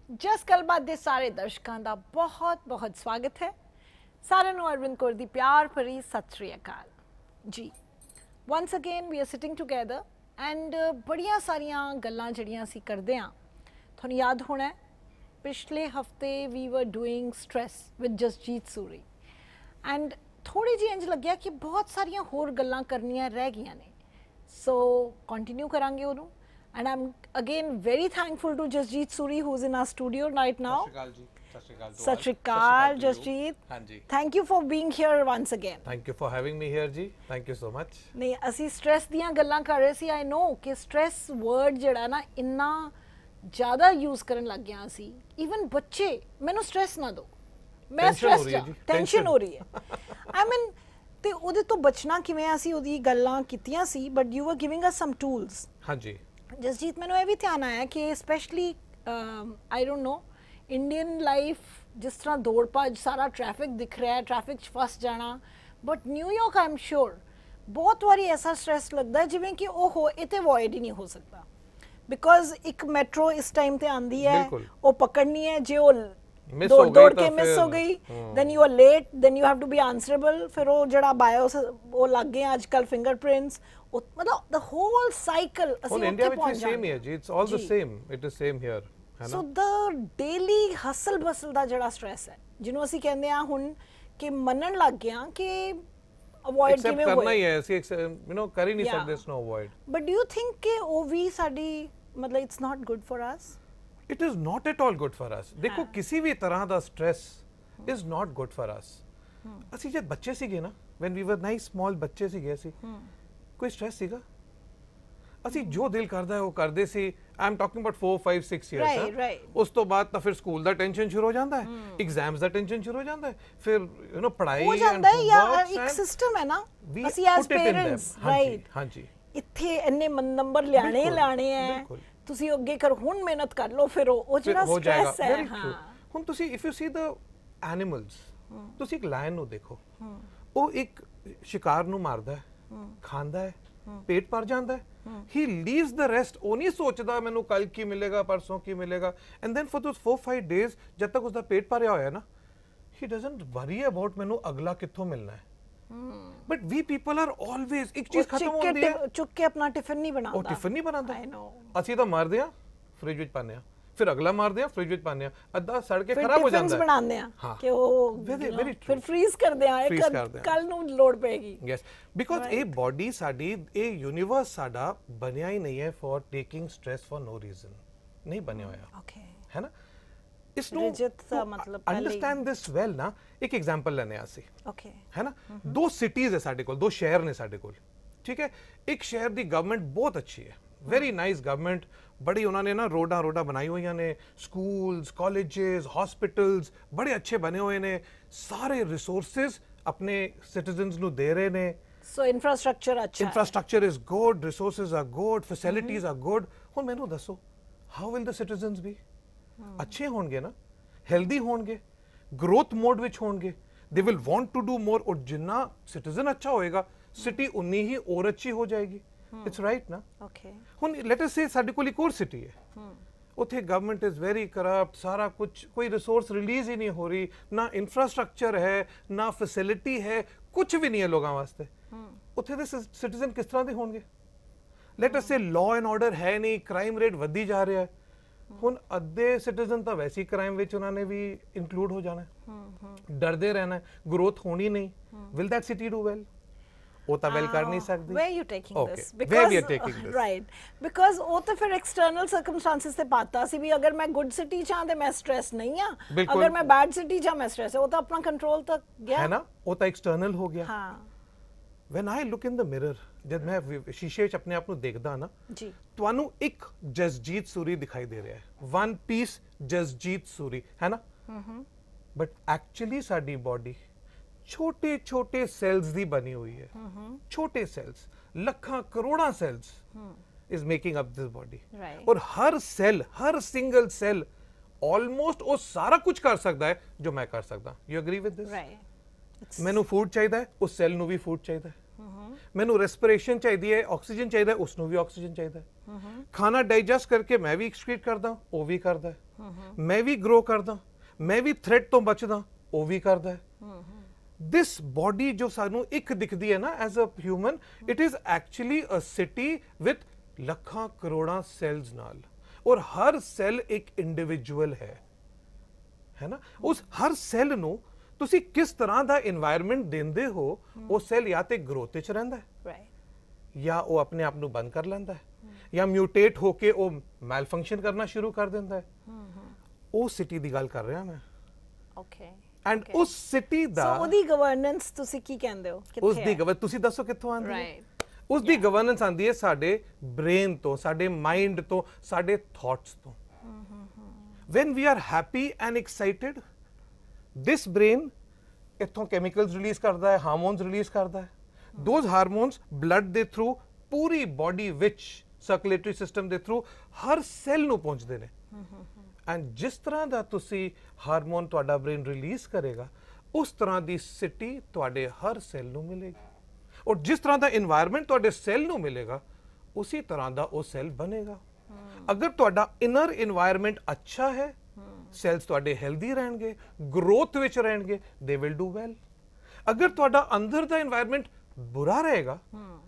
ਜਸ ਗੱਲਬਾਤ ਦੇ ਸਾਰੇ ਦਰਸ਼ਕਾਂ ਦਾ ਬਹੁਤ ਸਵਾਗਤ ਹੈ। ਸਾਰਿਆਂ ਨੂੰ ਅਰਵਿੰਦ ਕੌਰ ਦੀ ਪਿਆਰ ਭਰੀ ਸਤਿ ਸ਼੍ਰੀ ਅਕਾਲ ਜੀ। Once again we are sitting together and ਬੜੀਆਂ ਸਾਰੀਆਂ ਗੱਲਾਂ ਜਿਹੜੀਆਂ ਅਸੀਂ ਕਰਦੇ ਹਾਂ। ਤੁਹਾਨੂੰ ਯਾਦ ਹੋਣਾ ਪਿਛਲੇ ਹਫਤੇ we were doing stress with Jasjeet Suri and ਥੋੜੀ ਜਿਹੀ ਇੰਜ ਲੱਗਿਆ ਕਿ ਬਹੁਤ ਸਾਰੀਆਂ ਹੋਰ ਗੱਲਾਂ ਕਰਨੀਆਂ ਰਹਿ ਗਈਆਂ ਨੇ, ਸੋ ਕੰਟੀਨਿਊ ਕਰਾਂਗੇ ਉਹਨੂੰ। And I'm again very thankful to Jasjeet Suri who's in our studio right now. Sat Shri Akal, Jasjeet. Hanji. Thank you for being here once again. Thank you for having me here ji. Thank you so much. नहीं असी stress दियां गल्लां कर रहे सी। I know कि stress word जड़ा ना इन्ना ज़्यादा use करन लग गया असी। Even बच्चे मैंने stress ना दो, मैं stress जा tension हो रही है। I mean ते उधे तो बचना किवें असी उदी गल्लां कीतियां सी, but you were giving us some tools. हाँ जी। जसजीत मैंने भी ध्यान आया कि specially I don't know Indian life जिस तरह दौड़ भज सारा ट्रैफिक दिख रहा है, ट्रैफिक च फस जाना, but New York I am sure बहुत बारी ऐसा स्ट्रैस लगता है जिवें कि ओहो ये तो अवॉइड ही नहीं हो सकता, बिकॉज एक मैट्रो इस टाइम ते आंदी है, वो पकड़नी है, जे वो दौड़ के मिस हो गई then you are late, then you have to be answerable, फिर वो जड़ा बायो वो लग गए आजकल फिंगरप्रिंट्स, मतलब the whole cycle ਅਸੀਂ ਇੰਡੀਆ ਵਿੱਚ ਵੀ ਸੇਮ ਹੀ ਹੈ ਜੀ, it's all the same, it is same here, ਹੈ ਨਾ। ਸੋ ਦ ਡੇਲੀ ਹਸਲ ਬਸਲ ਦਾ ਜਿਹੜਾ ਸਟ੍ਰੈਸ ਹੈ ਜਿਹਨੂੰ ਅਸੀਂ ਕਹਿੰਦੇ ਆ ਹੁਣ ਕਿ ਮੰਨਣ ਲੱਗ ਗਏ ਆ ਕਿ ਅਵੋਇਡ ਕਿਵੇਂ ਹੋਏ, ਕਰਨਾ ਹੀ ਹੈ ਅਸੀਂ ਯੂ نو ਕਰ ਹੀ ਨਹੀਂ ਸਕਦੇ ਇਸ ਨੂੰ avoid. But do you think ਕਿ ਉਹ ਵੀ ਸਾਡੀ ਮਤਲਬ it's not good for us? It is not at all good for us. ਦੇਖੋ ਕਿਸੇ ਵੀ ਤਰ੍ਹਾਂ ਦਾ stress is not good for us. ਅਸੀਂ ਜਦ ਬੱਚੇ ਸੀਗੇ ਨਾ, ਵੈਨ ਵੀ ਵਰ ਨਾਈਸ ਸਮਾਲ ਬੱਚੇ ਸੀਗੇ ਅਸੀਂ, ਕੋਈ ਸਟ੍ਰੈਸ ਸੀਗਾ? ਅਸੀਂ ਜੋ ਦਿਲ ਕਰਦਾ ਉਹ ਕਰਦੇ ਸੀ। I am talking about 4 5 6 years. ਉਸ ਤੋਂ ਬਾਅਦ ਤਾਂ ਫਿਰ ਸਕੂਲ ਦਾ ਟੈਨਸ਼ਨ ਸ਼ੁਰੂ ਹੋ ਜਾਂਦਾ ਹੈ, ਐਗਜ਼ਾਮਸ ਦਾ ਟੈਨਸ਼ਨ ਸ਼ੁਰੂ ਹੋ ਜਾਂਦਾ ਹੈ, ਫਿਰ ਯੂ نو ਪੜ੍ਹਾਈ ਹੋ ਜਾਂਦਾ ਹੈ ਜਾਂ ਇੱਕ ਸਿਸਟਮ ਹੈ ਨਾ ਅਸੀਂ ਐਸ ਪੇਰੈਂਟਸ, ਰਾਈਟ? ਹਾਂਜੀ, ਇੱਥੇ ਇੰਨੇ ਨੰਬਰ ਲਿਆਣੇ ਹੈ, ਤੁਸੀਂ ਅੱਗੇ ਕਰ, ਹੁਣ ਮਿਹਨਤ ਕਰ ਲਓ, ਫਿਰ ਉਹ ਜਿਹੜਾ ਸਟ੍ਰੈਸ ਹੈ। ਹਾਂ, ਹੁਣ ਤੁਸੀਂ if you see the animals, ਤੁਸੀਂ ਇੱਕ ਲਾਇਨ ਨੂੰ ਦੇਖੋ, ਉਹ ਇੱਕ ਸ਼ਿਕਾਰ ਨੂੰ ਮਾਰਦਾ ਹੈ, ਖਾਂਦਾ ਹੈ, पेट भर जाता है, he leaves the rest, वो नहीं सोचता मैनू कल की मिलेगा, परसों की मिलेगा, and then for those 4-5 days जब तक उसका पेट भरया होया ना, he doesn't worry about मैनू अगला कित्थों मिलना है। but we people are always एक चीज खत्म होती है, चुक के अपना टिफिन नहीं बनाता, वो टिफिन नहीं बनाता, ਅਸੀਂ ਤਾਂ ਮਾਰਦੇ ਆ ਫ੍ਰਿਜ ਵਿੱਚ ਪਾਉਂਦੇ ਆ, ਫਿਰ ਅਗਲਾ ਮਾਰਦੇ ਆ ਫ੍ਰਿਜ ਵਿੱਚ ਪਾਉਂਦੇ ਆ, ਅੱਧਾ ਸੜ ਕੇ ਖਰਾਬ ਹੋ ਜਾਂਦਾ ਹੈ, ਬਣਾਉਂਦੇ ਆ ਕਿ ਉਹ ਫਿਰ ਫ੍ਰੀਜ਼ ਕਰਦੇ ਆ, ਇੱਕ ਕੱਲ ਨੂੰ ਲੋੜ ਪੈਗੀ। ਯੈਸ, ਬਿਕਾਜ਼ ਇਹ ਬਾਡੀ ਸਾਡੀ, ਇਹ ਯੂਨੀਵਰਸ ਸਾਡਾ ਬਣਿਆ ਹੀ ਨਹੀਂ ਹੈ for taking stress for no reason, ਨਹੀਂ ਬਣਿਆ ਹੋਇਆ, ਓਕੇ, ਹੈ ਨਾ। ਇਸ ਨੂੰ ਮਤਲਬ ਅੰਡਰਸਟੈਂਡ ਦਿਸ ਵੈਲ ਨਾ। ਇੱਕ ਐਗਜ਼ਾਮਪਲ ਲੈਣੇ ਆ ਅਸੀਂ, ਓਕੇ, ਹੈ ਨਾ। ਦੋ ਸਿਟੀਜ਼ ਹੈ ਸਾਡੇ ਕੋਲ, ਦੋ ਸ਼ਹਿਰ ਨੇ ਸਾਡੇ ਕੋਲ, ਠੀਕ ਹੈ। ਇੱਕ ਸ਼ਹਿਰ ਦੀ ਗਵਰਨਮੈਂਟ ਬਹੁਤ ਅੱਛੀ ਹੈ, वेरी नाइस गवर्नमेंट, बड़ी उन्होंने ना रोडा बनाई हुई ने, स्कूल्स, कॉलेजेस, हॉस्पिटल्स बड़े अच्छे बने हुए ने, सारे रिसोर्सेज अपने सिटीजन्स नू दे रहे ने। सो इंफ्रास्ट्रक्चर अच्छा, infrastructure is good, resources are good, facilities are good. हुण मैनू दसो how will the citizens be? अच्छे होणगे ना, हेल्दी होणगे, ग्रोथ मोड विच होणगे, they will want to do more, और जिन्ना सिटीजन अच्छा होएगा सिटी उन्नी ही और अच्छी हो जाएगी। इट्स राइट ना, ओके। हुण लेट अस से साडे कोल एक और सिटी है, उत्थे गवर्नमेंट इज वेरी करप्ट, सारा कुछ, कोई रिसोर्स रिलीज ही नहीं हो रही, ना इंफ्रास्ट्रक्चर है, ना फैसिलिटी है, कुछ भी नहीं है लोगों वास्ते। उत्थे दे सिटीजन किस तरह दे होणगे? लेट अस से लॉ एंड ऑर्डर है नहीं, क्राइम रेट वधी जा रहा है। हुण अद्धे सिटीजन तो वैसे ही क्राइम विच उन्होंने भी इंक्लूड हो जाना है, डरदे रहना है, ग्रोथ होनी नहीं। Will that city do well? वो तो वेल कर नहीं सकती। Where you taking this? Because where we are taking this? Right, because वो तो फिर external circumstances से पाता सी भी, अगर मैं good city चाह दे मैं stress नहीं आ, अगर मैं bad city चाह मैं stress है, वो तो अपना control तक गया है ना, वो तो external हो गया। हाँ। When I look in the mirror, जब मैं शीशे विच अपने आप नू देखदा ना जी, तुहानू एक जसजीत सूरी दिखाई दे रहा है, one piece जसजीत सूरी, है ना। but actually साडी body छोटे छोटे सेल्स दी बनी हुई है, छोटे सेल्स, लखा करोड़ा cells is making up this body, और हर सेल, हर सिंगल सेल ऑलमोस्ट वो सारा कुछ कर सकता है जो मैं कर सकता। You agree with this? मैनू फूड चाहिए, उस सेल नू भी फूड चाहिए, मैनू रेस्पिरेशन चाहिए है, ऑक्सीजन चाहिए, उसनू भी ऑक्सीजन चाहिए, ਖਾਣਾ ਡਾਈਜੈਸਟ ਕਰਕੇ ਮੈਂ ਵੀ ਐਕਸਕ੍ਰੀਟ ਕਰਦਾ, ਉਹ ਵੀ ਕਰਦਾ ਹੈ। ਮੈਂ ਵੀ ਗਰੋ ਕਰਦਾ, ਮੈਂ ਵੀ ਥ੍ਰੈਟ ਤੋਂ ਬਚਦਾ, ਉਹ ਵੀ ਕਰਦਾ ਹੈ। ਦਿਸ ਬੋਡੀ ਜੋ ਸਾਨੂੰ ਇੱਕ ਦਿਖਦੀ ਹੈ ਨਾ as a human, it is actually a city with ਲੱਖਾਂ ਕਰੋੜਾਂ ਸੈਲਸ ਨਾਲ, ਔਰ ਹਰ ਸੈੱਲ ਇੱਕ ਇੰਡੀਵਿਜੂਅਲ ਹੈ ਨਾ। ਉਸ ਹਰ ਸੈੱਲ ਨੂੰ ਤੁਸੀਂ ਕਿਸ ਤਰ੍ਹਾਂ ਦਾ এনवायरमेंट ਦਿੰਦੇ ਹੋ, ਉਹ ਸੈੱਲ ਜਾਂ ਤੇ ਗਰੋਥ ਵਿੱਚ ਰਹਿੰਦਾ ਹੈ, ਜਾਂ ਉਹ ਆਪਣੇ ਆਪ ਨੂੰ ਬੰਦ ਕਰ ਲੈਂਦਾ ਹੈ, ਜਾਂ ਮਿਊਟੇਟ ਹੋ ਕੇ ਉਹ ਮੈਲਫੰਕਸ਼ਨ ਕਰਨਾ ਸ਼ੁਰੂ ਕਰ ਦਿੰਦਾ ਹੈ। ਉਹ ਸਿਟੀ ਦੀ ਗੱਲ ਕਰ ਰਿਹਾ ਮੈਂ। ਓਕੇ। ਐਂਡ ਉਸ ਸਿਟੀ ਦਾ ਸੋ ਉਹਦੀ ਗਵਰਨੈਂਸ ਤੁਸੀਂ ਕੀ ਕਹਿੰਦੇ ਹੋ, ਕਿੱਥੇ ਹੈ? ਉਸ ਦੀ ਗਵਰਨੈਂਸ ਤੁਸੀਂ ਦੱਸੋ ਕਿੱਥੋਂ ਆਉਂਦੀ ਹੈ? ਉਸ ਦੀ ਗਵਰਨੈਂਸ ਆਉਂਦੀ ਹੈ ਸਾਡੇ ਬ੍ਰੇਨ ਤੋਂ, ਸਾਡੇ ਮਾਈਂਡ ਤੋਂ, ਸਾਡੇ ਥਾਟਸ ਤੋਂ। when we are happy and excited, this brain ਇੱਥੋਂ chemicals release ਕਰਦਾ ਹੈ, ਹਾਰਮੋਨਸ ਰਿਲੀਜ਼ ਕਰਦਾ ਹੈ। those hormones blood ਦੇ ਥਰੂ ਪੂਰੀ ਬੋਡੀ ਵਿੱਚ ਸਰਕੂਲੇਟਰੀ ਸਿਸਟਮ ਦੇ ਥਰੂ ਹਰ ਸੈੱਲ ਨੂੰ ਪਹੁੰਚਦੇ ਨੇ। ਐਂਡ ਜਿਸ ਤਰ੍ਹਾਂ ਦਾ ਤੁਸੀਂ ਹਾਰਮੋਨ ਤੁਹਾਡਾ ਬ੍ਰੇਨ ਰਿਲੀਜ਼ ਕਰੇਗਾ, ਉਸ ਤਰ੍ਹਾਂ ਦੀ ਸਿਟੀ ਤੁਹਾਡੇ ਹਰ ਸੈੱਲ ਨੂੰ ਮਿਲੇਗੀ, ਔਰ ਜਿਸ ਤਰ੍ਹਾਂ ਦਾ এনवायरमेंट ਤੁਹਾਡੇ ਸੈੱਲ ਨੂੰ ਮਿਲੇਗਾ, ਉਸੇ ਤਰ੍ਹਾਂ ਦਾ ਉਹ ਸੈੱਲ ਬਣੇਗਾ। ਅਗਰ ਤੁਹਾਡਾ ਇਨਰ এনवायरमेंट ਅੱਛਾ ਹੈ, ਸੈਲਸ ਤੁਹਾਡੇ ਹੈਲਦੀ ਰਹਿਣਗੇ, ਗਰੋਥ ਵਿੱਚ ਰਹਿਣਗੇ, ਦੇ ਵਿਲ ਡੂ ਵੈਲ। ਅਗਰ ਤੁਹਾਡਾ ਅੰਦਰ ਦਾ এনवायरमेंट ਬੁਰਾ ਰਹੇਗਾ,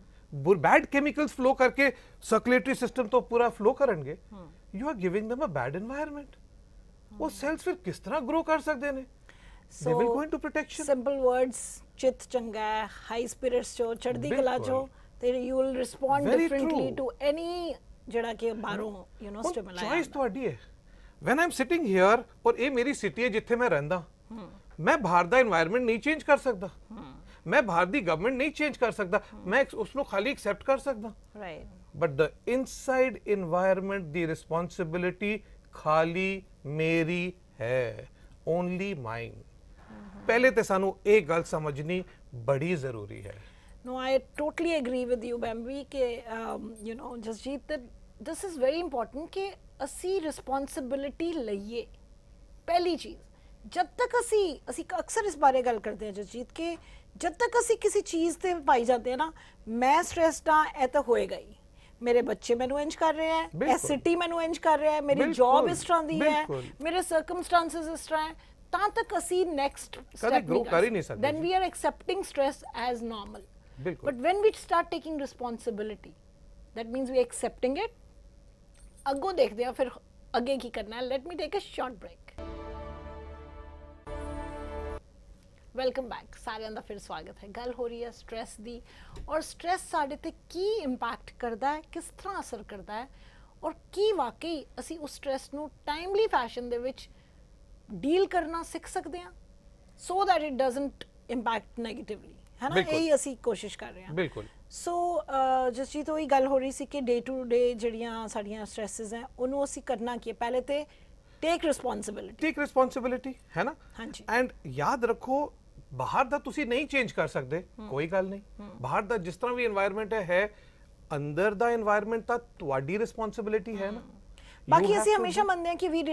ਬੈਡ ਕੈਮੀਕਲਸ ਫਲੋ ਕਰਕੇ ਸਰਕੂਲੇਟਰੀ ਸਿਸਟਮ ਤੋਂ ਪੂਰਾ ਫਲੋ ਕਰਨਗੇ, you are giving them a bad environment। ਉਹ ਸੈਲਸ ਫਿਰ ਕਿਸ ਤਰ੍ਹਾਂ ਗਰੋ ਕਰ ਸਕਦੇ ਨੇ? they will go into protection। simple words, ਚਿੱਤ ਚੰਗਾ ਹੈ, ਹਾਈ ਸਪਿਰਿਟਸ ਚੋ, ਚੜ੍ਹਦੀ ਕਲਾ ਚੋ, ਤੇ you will respond differently to any ਜਿਹੜਾ ਕਿ ਬਾਹਰੋਂ ਯੂ نو ਸਟਿਮੂਲਾਈ। ਚੋਇਸ ਤੁਹਾਡੀ ਹੈ। when I'm sitting here, ਔਰ ਇਹ ਮੇਰੀ ਸਿਟੀ ਹੈ ਜਿੱਥੇ ਮੈਂ ਰਹਿੰਦਾ, ਮੈਂ ਬਾਹਰ ਦਾ এনवायरमेंट ਨਹੀਂ ਚੇਂਜ ਕਰ ਸਕਦਾ, ਮੈਂ ਬਾਹਰ ਦੀ ਗਵਰਨਮੈਂਟ ਨਹੀਂ ਚੇਂਜ ਕਰ ਸਕਦਾ, ਮੈਂ ਉਸ ਨੂੰ ਖਾਲੀ ਐਕਸੈਪਟ ਕਰ ਸਕਦਾ। Right. But the inside environment ਦੀ ਰਿਸਪੌਂਸਿਬਿਲਿਟੀ ਖਾਲੀ ਮੇਰੀ ਹੈ, ਓਨਲੀ ਮਾਈਨ। ਪਹਿਲੇ ਤੇ ਸਾਨੂੰ ਇਹ ਗੱਲ ਸਮਝਣੀ ਬੜੀ ਜ਼ਰੂਰੀ ਹੈ। No, I totally agree with you, Bambi, ਕਿ you know, Jasjeet, that this is very important ਕਿ ਅਸੀਂ ਰਿਸਪੌਂਸਿਬਿਲਿਟੀ ਲਈਏ। ਪਹਿਲੀ ਚੀਜ਼, ਜਦ ਤੱਕ ਅਸੀਂ ਅਕਸਰ ਇਸ ਬਾਰੇ ਗੱਲ ਕਰਦੇ ਹਾਂ ਜਸਜੀਤ, ਕਿ ਜਦ ਤੱਕ ਅਸੀਂ ਕਿਸੇ ਚੀਜ਼ ਤੇ ਪਾਈ ਜਾਂਦੇ ਹਾਂ ਨਾ, ਮੈਂ ਸਟ੍ਰੈਸਡ ਹਾਂ, ਇਹ ਤਾਂ ਹੋਏਗਾ ਹੀ, ਮੇਰੇ ਬੱਚੇ ਮੈਨੂੰ ਇੰਜ ਕਰ ਰਹੇ ਹੈ, ਇਹ ਸਿਟੀ ਮੈਨੂੰ ਇੰਜ ਕਰ ਰਿਹਾ ਹੈ, ਮੇਰੀ ਜੌਬ ਇਸ ਤਰ੍ਹਾਂ ਦੀ ਹੈ, ਮੇਰੇ ਸਰਕਮਸਟੈਂਸਸ ਇਸ ਤਰ੍ਹਾਂ ਹੈ, ਤਾਂ ਤੱਕ ਅਸੀਂ ਨੈਕਸਟ ਸਟੈਪ ਨਹੀਂ ਕਰ ਸਕਦੇ। then we are accepting stress as normal। but when we start taking responsibility, that means we are accepting it। ਅੱਗੋਂ ਦੇਖਦੇ ਹਾਂ ਫਿਰ ਅੱਗੇ ਕੀ ਕਰਨਾ ਹੈ। let me take a short break। Welcome back, ਸਾਰਿਆਂ ਦਾ ਫਿਰ ਸਵਾਗਤ ਹੈ। ਗੱਲ ਹੋ ਰਹੀ ਹੈ ਸਟ੍ਰੈਸ ਦੀ, ਔਰ ਸਟ੍ਰੈਸ ਸਾਡੇ ਤੇ ਕੀ ਇੰਪੈਕਟ ਕਰਦਾ ਹੈ, ਕਿਸ ਤਰ੍ਹਾਂ ਅਸਰ ਕਰਦਾ ਹੈ, ਔਰ ਕੀ ਵਾਕਈ ਅਸੀਂ ਉਸ ਸਟ੍ਰੈਸ ਨੂੰ ਟਾਈਮਲੀ ਫੈਸ਼ਨ ਦੇ ਵਿੱਚ ਡੀਲ ਕਰਨਾ ਸਿੱਖ ਸਕਦੇ ਹਾਂ, so that it doesn't impact negatively, ਹੈ ਨਾ। ਇਹੀ ਅਸੀਂ ਕੋਸ਼ਿਸ਼ ਕਰ ਰਹੇ ਹਾਂ। ਬਿਲਕੁਲ। ਸੋ ਜਸਜੀਤ, ਉਹੀ ਗੱਲ ਹੋ ਰਹੀ ਸੀ ਕਿ ਡੇ ਟੂ ਡੇ ਜਿਹੜੀਆਂ ਸਾਡੀਆਂ ਸਟ੍ਰੈਸਿਸ ਹੈ, ਉਹਨੂੰ ਅਸੀਂ ਕਰਨਾ ਕੀ ਹੈ? ਪਹਿਲੇ ਤੇ ਟੇਕ ਰਿਸਪੌਂਸਿਬਿਲਿਟੀ ਹੈ ਨਾ। ਹਾਂਜੀ। ਐਂਡ ਯਾਦ ਰੱਖੋ, ਬਾਹਰ ਦਾ ਤੁਸੀਂ ਨਹੀਂ ਚੇਂਜ ਕਰ ਸਕਦੇ, ਕੋਈ ਗੱਲ ਨਹੀਂ। ਬਾਹਰ ਦਾ ਜਿਸ ਤਰ੍ਹਾਂ ਵੀ এনवायरमेंट ਹੈ, ਅੰਦਰ ਦਾ এনवायरमेंट ਤਾਂ ਤੁਹਾਡੀ ਰਿਸਪੌਂਸਿਬਿਲਿਟੀ ਹੈ ਨਾ। ਬਾਕੀ ਅਸੀਂ ਹਮੇਸ਼ਾ ਮੰਨਦੇ ਹਾਂ ਕਿ ਵੀ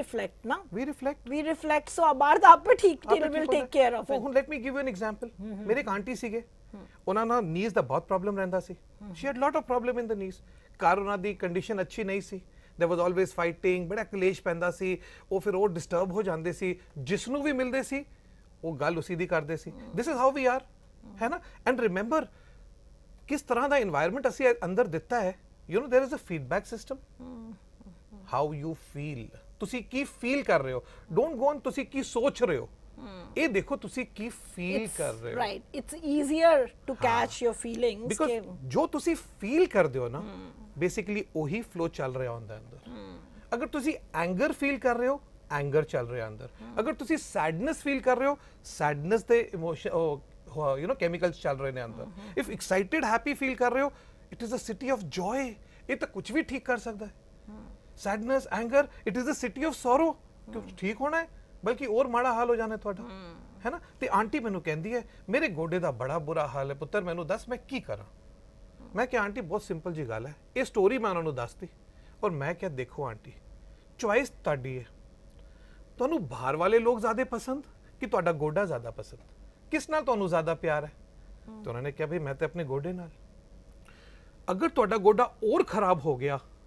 ਰਿਫਲੈਕਟ ਸੋ ਬਾਹਰ ਦਾ ਆਪੇ ਠੀਕ will take care of it. ਹੁਣ let me give you an example. ਮੇਰੇ ਇੱਕ ਆਂਟੀ ਸੀਗੇ, ਉਹਨਾਂ ਨਾਲ ਨੀਜ਼ ਦਾ ਬਹੁਤ ਪ੍ਰੋਬਲਮ ਰਹਿੰਦਾ ਸੀ। She had lot of problem in the knees. ਘਰ ਉਹਨਾਂ ਦੀ ਕੰਡੀਸ਼ਨ ਅੱਛੀ ਨਹੀਂ ਸੀ, there was always fighting, ਬੜਾ ਕਲੇਸ਼ ਪੈਂਦਾ ਸੀ, ਉਹ ਫਿਰ ਉਹ ਡਿਸਟਰਬ ਹੋ ਜਾਂਦੇ ਸੀ, ਜਿਸ ਨੂੰ ਵੀ ਮਿਲਦੇ ਸੀ ਉਹ ਗੱਲ ਉਸੇ ਦੀ ਕਰਦੇ ਸੀ। This is how we are, ਹੈ ਨਾ। ਐਂਡ ਰਿਮੈਂਬਰ, ਕਿਸ ਤਰ੍ਹਾਂ ਦਾ এনवायरमेंट ਅਸੀਂ ਅੰਦਰ ਦਿੱਤਾ ਹੈ, you know, there is a feedback system। how you feel, ਤੁਸੀਂ ਕੀ ਫੀਲ ਕਰ ਰਹੇ ਹੋ, ਡੋਂਟ ਗੋ ਔਨ ਤੁਸੀਂ ਕੀ ਸੋਚ ਰਹੇ ਹੋ, ਇਹ ਦੇਖੋ ਤੁਸੀਂ ਕੀ ਫੀਲ ਕਰ ਰਹੇ ਹੋ। Right, it's easier to catch your feelings, because ਜੋ ਤੁਸੀਂ ਫੀਲ ਕਰਦੇ ਹੋ ਨਾ, ਬੇਸਿਕਲੀ ਉਹੀ ਫਲੋ ਚੱਲ ਰਿਹਾ ਹੁੰਦਾ ਅੰਦਰ। ਅਗਰ ਤੁਸੀਂ ਐਂਗਰ ਫੀਲ ਕਰ ਰਹੇ ਹੋ, ਐਂਗਰ ਚੱਲ ਰਿਹਾ ਅੰਦਰ। ਅਗਰ ਤੁਸੀਂ ਸੈਡਨੈਸ ਫੀਲ ਕਰ ਰਹੇ ਹੋ, ਸੈਡਨੈਸ ਦੇ ਇਮੋਸ਼ਨ ਯੂ نو ਕੈਮੀਕਲਸ ਚੱਲ ਰਹੇ ਨੇ ਅੰਦਰ। ਇਫ ਐਕਸਾਈਟਿਡ ਹੈਪੀ ਫੀਲ ਕਰ ਰਹੇ ਹੋ, it is a city of joy. ਇਹ ਤਾਂ ਕੁਝ ਵੀ ਠੀਕ ਕਰ ਸਕਦਾ ਹੈ। Sadness, anger, it is a city of sorrow. ਠੀਕ ਹੋਣਾ ਹੈ, ਬਲਕਿ ਹੋਰ ਮਾੜਾ ਹਾਲ ਹੋ ਜਾਣਾ ਤੁਹਾਡਾ, ਹੈ ਨਾ। ਤੇ ਆਂਟੀ ਮੈਨੂੰ ਕਹਿੰਦੀ ਹੈ, ਮੇਰੇ ਗੋਡੇ ਦਾ ਬੜਾ ਬੁਰਾ ਹਾਲ ਹੈ ਪੁੱਤਰ, ਮੈਨੂੰ ਦੱਸ ਮੈਂ ਕੀ ਕਰਾਂ। ਮੈਂ ਕਿਹਾ ਆਂਟੀ ਬਹੁਤ ਸਿੰਪਲ ਜੀ ਗੱਲ ਹੈ। ਇਹ ਸਟੋਰੀ ਮੈਂ ਉਹਨਾਂ ਨੂੰ ਦੱਸਤੀ, ਔਰ ਮੈਂ ਕਿਹਾ ਦੇਖੋ ਆਂਟੀ, ਚੁਆਇਸ ਤੁਹਾਡੀ ਹੈ। ਤੁਹਾਨੂੰ ਬਾਹਰ ਵਾਲੇ ਲੋਕ ਜ਼ਿਆਦਾ ਪਸੰਦ ਕਿ ਤੁਹਾਡਾ ਗੋਡਾ ਜ਼ਿਆਦਾ ਪਸੰਦ, ਕਿਸ ਨਾਲ ਤੁਹਾਨੂੰ ਜ਼ਿਆਦਾ ਪਿਆਰ ਹੈ? ਤਾਂ ਉਹਨਾਂ ਨੇ ਕਿਹਾ ਵੀ ਮੈਂ ਤੇ ਆਪਣੇ ਗੋਡੇ ਨਾਲ। ਅਗਰ ਤੁਹਾਡਾ ਗੋਡਾ ਹੋਰ ਖਰਾਬ ਹੋ ਗਿਆ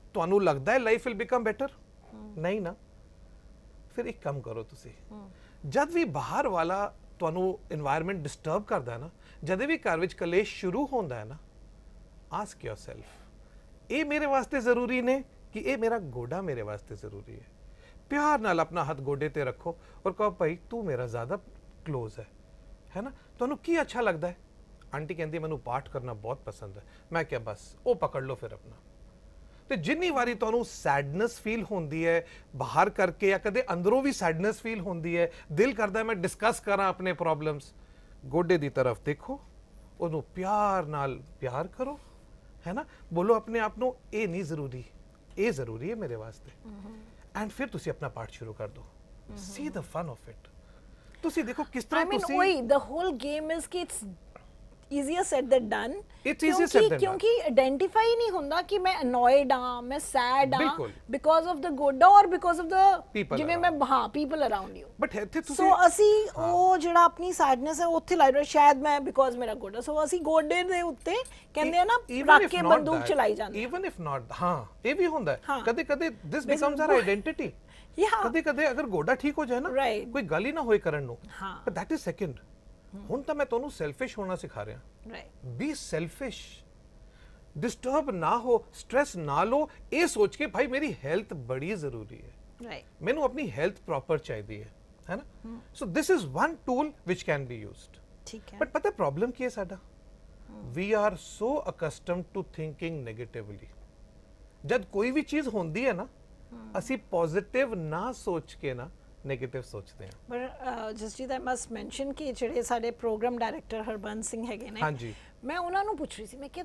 ਤੁਹਾਨੂੰ ਲੱਗਦਾ ਹੈ ਲਾਈਫ ਵਿਲ ਬਿਕਮ ਬੈਟਰ? ਨਹੀਂ ਨਾ। ਫਿਰ ਇੱਕ ਕੰਮ ਕਰੋ ਤੁਸੀਂ, ਜਦ ਵੀ ਬਾਹਰ ਵਾਲਾ ਤੁਹਾਨੂੰ এনवायरमेंट ਡਿਸਟਰਬ ਕਰਦਾ ਹੈ ਨਾ, ਜਦ ਵੀ ਘਰ ਵਿੱਚ ਕਲੇਸ਼ ਸ਼ੁਰੂ ਹੁੰਦਾ ਹੈ ਨਾ, ਆਸਕ yourself, ਇਹ ਮੇਰੇ ਵਾਸਤੇ ਜ਼ਰੂਰੀ ਨੇ ਕਿ ਇਹ ਮੇਰਾ ਗੋਡਾ ਮੇਰੇ ਵਾਸਤੇ ਜ਼ਰੂਰੀ ਹੈ? ਪਿਆਰ ਨਾਲ ਆਪਣਾ ਹੱਥ ਗੋਡੇ ਤੇ ਰੱਖੋ ਔਰ ਕਹੋ ਭਾਈ ਤੂੰ ਮੇਰਾ ਜ਼ਿਆਦਾ ਕਲੋਜ਼ ਹੈ ਨਾ? ਤੁਹਾਨੂੰ ਕੀ ਅੱਛਾ ਲੱਗਦਾ ਹੈ? ਆਂਟੀ ਕਹਿੰਦੀ ਮੈਨੂੰ ਪਾਠ ਕਰਨਾ ਬਹੁਤ ਪਸੰਦ ਹੈ। ਮੈਂ ਕਿਹਾ ਬਸ ਉਹ ਪਕੜ ਲਓ ਫਿਰ ਆਪਣਾ। ਤੇ ਜਿੰਨੀ ਵਾਰੀ ਤੁਹਾਨੂੰ ਸੈਡਨੈਸ ਫੀਲ ਹੁੰਦੀ ਹੈ ਬਾਹਰ ਕਰਕੇ, ਜਾਂ ਕਦੇ ਅੰਦਰੋਂ ਵੀ ਸੈਡਨੈਸ ਫੀਲ ਹੁੰਦੀ ਹੈ, ਦਿਲ ਕਰਦਾ ਮੈਂ ਡਿਸਕਸ ਕਰਾਂ ਆਪਣੇ ਪ੍ਰੋਬਲਮਸ, ਗੋਡੇ ਦੀ ਤਰਫ ਦੇਖੋ, ਉਹਨੂੰ ਪਿਆਰ ਨਾਲ ਪਿਆਰ ਕਰੋ, ਹੈ ਨਾ? ਬੋਲੋ ਆਪਣੇ ਆਪ ਨੂੰ ਇਹ ਨਹੀਂ ਜ਼ਰੂਰੀ, ਇਹ ਜ਼ਰੂਰੀ ਹੈ ਮੇਰੇ ਵਾਸਤੇ। ਐਂਡ ਫਿਰ ਤੁਸੀਂ ਆਪਣਾ ਪਾਠ ਸ਼ੁਰੂ ਕਰ ਦਿਓ। See the fun of it. ਤੁਸੀਂ ਦੇਖੋ ਕਿਸ ਤਰ੍ਹਾਂ ਤੁਸੀਂ, I mean, the whole game is कि it's easier said than done. It's easier said than done. क्योंकि identify नहीं होता कि मैं annoyed हाँ, मैं sad हाँ, because of the गोडा or because of the जिन्हें मैं हाँ people around you. But है so असी वो जड़ा अपनी sadness है उत्थे लाई रहे शायद मैं because मेरा गोडा, so असी गोडे दे उत्ते कहते हैं ना रख के बंदूक चलाई जाती। Even if not, हाँ ये भी होता है कदे कदे, this becomes our identity. कदे कदे अगर गोडा ठीक हो जाए ना, कोई गाली ना होए करन नो, but that is second. ਹੁਣ ਤਾਂ ਮੈਂ ਤੁਹਾਨੂੰ ਸੈਲਫਿਸ਼ ਹੋਣਾ ਸਿਖਾ ਰਿਹਾ। ਬੀ ਸੈਲਫਿਸ਼, ਡਿਸਟਰਬ ਨਾ ਹੋ, ਸਟ੍ਰੈਸ ਨਾ ਲਓ, ਇਹ ਸੋਚ ਕੇ ਭਾਈ ਮੇਰੀ ਹੈਲਥ ਬੜੀ ਜ਼ਰੂਰੀ ਹੈ, ਮੈਨੂੰ ਆਪਣੀ ਹੈਲਥ ਪ੍ਰੋਪਰ ਚਾਹੀਦੀ ਹੈ ਨਾ? So this is one tool which can be used. ਠੀਕ ਹੈ। ਬਟ ਪਤਾ ਪ੍ਰੋਬਲਮ ਕੀ ਹੈ ਸਾਡਾ? We are so accustomed to thinking negatively. ਜਦ ਕੋਈ ਵੀ ਚੀਜ਼ ਹੁੰਦੀ ਹੈ ਨਾ, ਅਸੀਂ ਪੋਜ਼ਿਟਿਵ ਨਾ ਸੋਚ ਕੇ ਨਾ ਨੈਗੇਟਿਵ ਸੋਚਦੇ ਹਾਂ। ਪਰ ਜਸਜੀਤ ਆਈ ਮਸਟ ਮੈਂਸ਼ਨ ਕਿ ਜਿਹੜੇ ਸਾਡੇ ਪ੍ਰੋਗਰਾਮ ਡਾਇਰੈਕਟਰ ਹਰਬੰਸ ਸਿੰਘ ਹੈਗੇ ਨੇ, ਹਾਂਜੀ, ਮੈਂ ਉਹਨਾਂ ਨੂੰ ਪੁੱਛ ਰਹੀ ਸੀ, ਮੈਂ ਕਿ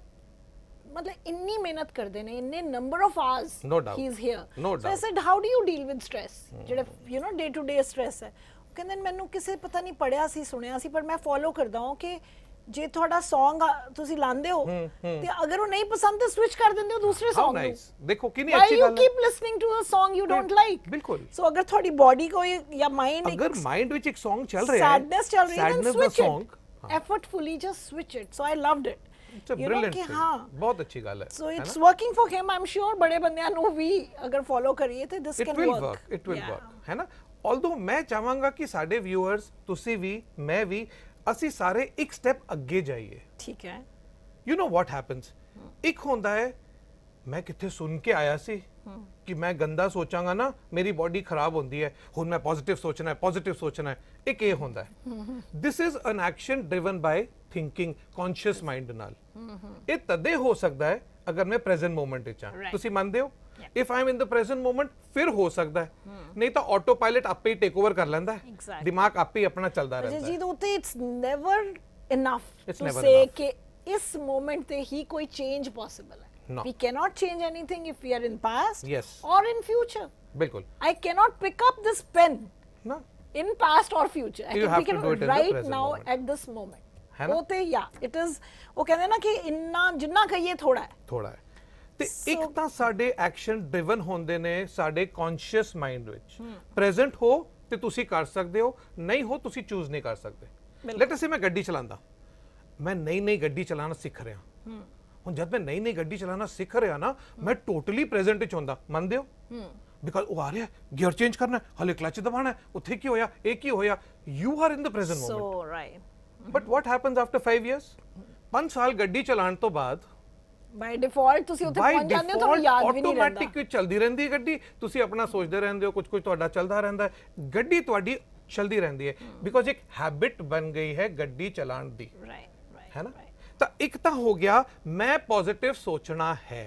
ਮਤਲਬ ਇੰਨੀ ਮਿਹਨਤ ਕਰਦੇ ਨੇ, ਇੰਨੇ ਨੰਬਰ ਆਫ ਆਵਰਸ ਹੀ is here, so I said how do you deal with stress, ਜਿਹੜਾ you know day to day stress ਹੈ? ਉਹ ਕਹਿੰਦੇ ਮੈਨੂੰ ਕਿਸੇ ਪਤਾ ਨਹੀਂ ਪੜਿਆ ਸੀ ਸੁਣਿਆ ਸੀ, ਪਰ ਮੈਂ ਫੋਲੋ ਕਰਦਾ ਹਾਂ ਕਿ ਜੇ ਤੁਹਾਡਾ Song ਤੁਸੀਂ ਲਾਉਂਦੇ ਹੋ ਤੇ ਅਗਰ ਉਹ ਨਹੀਂ ਪਸੰਦ ਤੇ ਸਵਿਚ ਕਰ ਦਿੰਦੇ ਹੋ ਦੂਸਰੇ Song ਨੂੰ। ਦੇਖੋ ਕਿੰਨੀ ਅੱਛੀ ਗੱਲ ਹੈ। You keep listening to a song you don't like। ਬਿਲਕੁਲ। ਸੋ ਅਗਰ ਤੁਹਾਡੀ ਬੋਡੀ ਕੋਈ ਜਾਂ ਮਾਈਂਡ, ਅਗਰ ਮਾਈਂਡ ਵਿੱਚ ਇੱਕ Song ਚੱਲ ਰਿਹਾ ਹੈ, sadness ਚੱਲ ਰਹੀ ਹੈ, then switch it, effortfully just switch it। So I loved it। It's a brilliant thing। ਬਹੁਤ ਅੱਛੀ ਗੱਲ ਹੈ। So it's working for him, I'm sure ਬੜੇ ਬੰਦਿਆਂ ਨੂੰ ਵੀ ਅਗਰ ਫੋਲੋ ਕਰੀਏ ਤੇ this can work। It will work, ਹੈ ਨਾ? Although ਮੈਂ ਚਾਹਾਂਗਾ ਕਿ ਸਾਡੇ ਵਿਊਅਰਸ, ਤੁਸੀਂ ਵੀ, ਮੈਂ ਵੀ, ਅਸੀਂ ਸਾਰੇ ਇੱਕ ਸਟੈਪ ਅੱਗੇ ਜਾਈਏ। ਠੀਕ ਹੈ। ਯੂ نو ਵਾਟ ਹੈਪਨਸ, ਇੱਕ ਹੁੰਦਾ ਹੈ ਮੈਂ ਕਿੱਥੇ ਸੁਣ ਕੇ ਆਇਆ ਸੀ ਕਿ ਮੈਂ ਗੰਦਾ ਸੋਚਾਂਗਾ ਨਾ ਮੇਰੀ ਬਾਡੀ ਖਰਾਬ ਹੁੰਦੀ ਹੈ, ਹੁਣ ਮੈਂ ਪੋਜ਼ਿਟਿਵ ਸੋਚਣਾ ਹੈ, ਪੋਜ਼ਿਟਿਵ ਸੋਚਣਾ ਹੈ। ਇੱਕ ਇਹ ਹੁੰਦਾ ਹੈ, this is an action driven by thinking, conscious mind ਨਾਲ। ਇਹ ਤਦੇ ਹੋ ਸਕਦਾ ਹੈ ਅਗਰ ਮੈਂ ਪ੍ਰੈਜ਼ੈਂਟ ਮੂਮੈਂਟ ਵਿੱਚ ਹਾਂ। ਤੁਸੀਂ ਮੰਨਦੇ ਹੋ? If I am in the present moment ਫਿਰ ਹੋ ਸਕਦਾ ਹੈ, ਨਹੀਂ ਤਾਂ ਆਟੋ ਪਾਇਲਟ ਆਪੇ ਹੀ ਟੇਕ ਓਵਰ ਕਰ ਲੈਂਦਾ ਹੈ, ਦਿਮਾਗ ਆਪੇ ਹੀ ਆਪਣਾ ਚੱਲਦਾ ਰਹਿੰਦਾ ਹੈ। ਜੀ ਉਤੇ it's never enough to say ਕਿ ਇਸ ਮੂਮੈਂਟ ਤੇ ਹੀ ਕੋਈ ਚੇਂਜ ਪੋਸੀਬਲ ਹੈ। No. We cannot change anything if we are in past, yes, or in future. Bilkul. I cannot pick up this pen, no, in past or future. You have to do it right now moment. at this moment. Hote yeah, it is ਉਹ ਕਹਿੰਦੇ ਨਾ ਕਿ ਇੰਨਾ ਜਿੰਨਾ ਕਹੀਏ ਥੋੜਾ ਹੈ, ਥੋੜਾ ਹੈ। ਤੇ ਇੱਕ ਤਾਂ ਸਾਡੇ ਐਕਸ਼ਨ ਡਰਿਵਨ ਹੁੰਦੇ ਨੇ ਸਾਡੇ ਕੌਨਸ਼ੀਅਸ ਮਾਈਂਡ ਵਿੱਚ। ਪ੍ਰੈਜ਼ੈਂਟ ਹੋ ਤੇ ਤੁਸੀਂ ਕਰ ਸਕਦੇ ਹੋ, ਨਹੀਂ ਹੋ ਤੁਸੀਂ ਚੂਜ਼ ਨਹੀਂ ਕਰ ਸਕਦੇ। ਲੈਟ ਅਸ ਸੇ ਮੈਂ ਗੱਡੀ ਚਲਾਉਂਦਾ, ਮੈਂ ਨਈ ਗੱਡੀ ਚਲਾਉਣਾ ਸਿੱਖ ਰਿਹਾ, ਹੁਣ ਜਦ ਮੈਂ ਨਈ ਗੱਡੀ ਚਲਾਉਣਾ ਸਿੱਖ ਰਿਹਾ ਨਾ, ਮੈਂ ਟੋਟਲੀ ਪ੍ਰੈਜ਼ੈਂਟ ਵਿੱਚ ਹੁੰਦਾ, ਮੰਨਦੇ ਹੋ? ਬਿਕਾਜ਼ ਉਹ ਆ ਰਿਹਾ, ਗੀਅਰ ਚੇਂਜ ਕਰਨਾ, ਹਲੇ ਕਲਚ ਦਬਾਉਣਾ, ਉੱਥੇ ਕੀ ਹੋਇਆ, ਇਹ ਕੀ ਹੋਇਆ, you are in the present moment. So right. But what happens after 5 years, 5 ਸਾਲ ਗੱਡੀ ਚਲਾਉਣ ਤੋਂ ਬਾਅਦ ਬਾਈ ਡਿਫਾਲਟ ਤੁਸੀਂ ਉੱਥੇ ਪਹੁੰਚ ਜਾਂਦੇ ਹੋ, ਤੁਹਾਨੂੰ ਯਾਦ ਵੀ ਨਹੀਂ ਰਹਿੰਦਾ। ਆਟੋਮੈਟਿਕ ਚੱਲਦੀ ਰਹਿੰਦੀ ਹੈ ਗੱਡੀ, ਤੁਸੀਂ ਆਪਣਾ ਸੋਚਦੇ ਰਹਿੰਦੇ ਹੋ, ਕੁਝ ਤੁਹਾਡਾ ਚੱਲਦਾ ਰਹਿੰਦਾ ਹੈ, ਗੱਡੀ ਤੁਹਾਡੀ ਚਲਦੀ ਰਹਿੰਦੀ ਹੈ, ਬਿਕਾਜ਼ ਇੱਕ ਹੈਬਿਟ ਬਣ ਗਈ ਹੈ ਗੱਡੀ ਚਲਾਉਣ ਦੀ, ਹੈ ਨਾ? ਤਾਂ ਇੱਕ ਤਾਂ ਹੋ ਗਿਆ ਮੈਂ ਪੋਜ਼ਿਟਿਵ ਸੋਚਣਾ ਹੈ,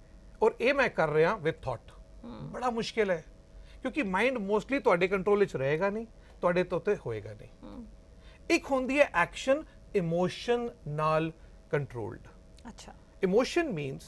ਔਰ ਇਹ ਮੈਂ ਕਰ ਰਿਹਾ ਵਿਦ ਥਾਟ। ਬੜਾ ਮੁਸ਼ਕਿਲ ਹੈ ਕਿਉਂਕਿ ਮਾਈਂਡ ਮੋਸਟਲੀ ਤੁਹਾਡੇ ਕੰਟਰੋਲ ਵਿੱਚ ਰਹੇਗਾ ਨਹੀਂ, ਤੁਹਾਡੇ ਤੋਂ ਤੇ ਹੋਏਗਾ ਨਹੀਂ। ਇੱਕ ਹੁੰਦੀ ਹੈ ਐਕਸ਼ਨ ਇਮੋਸ਼ਨ ਨਾਲ ਕੰਟਰੋਲਡ। ਅੱਛਾ, ਇਮੋਸ਼ਨ ਮੀਨਸ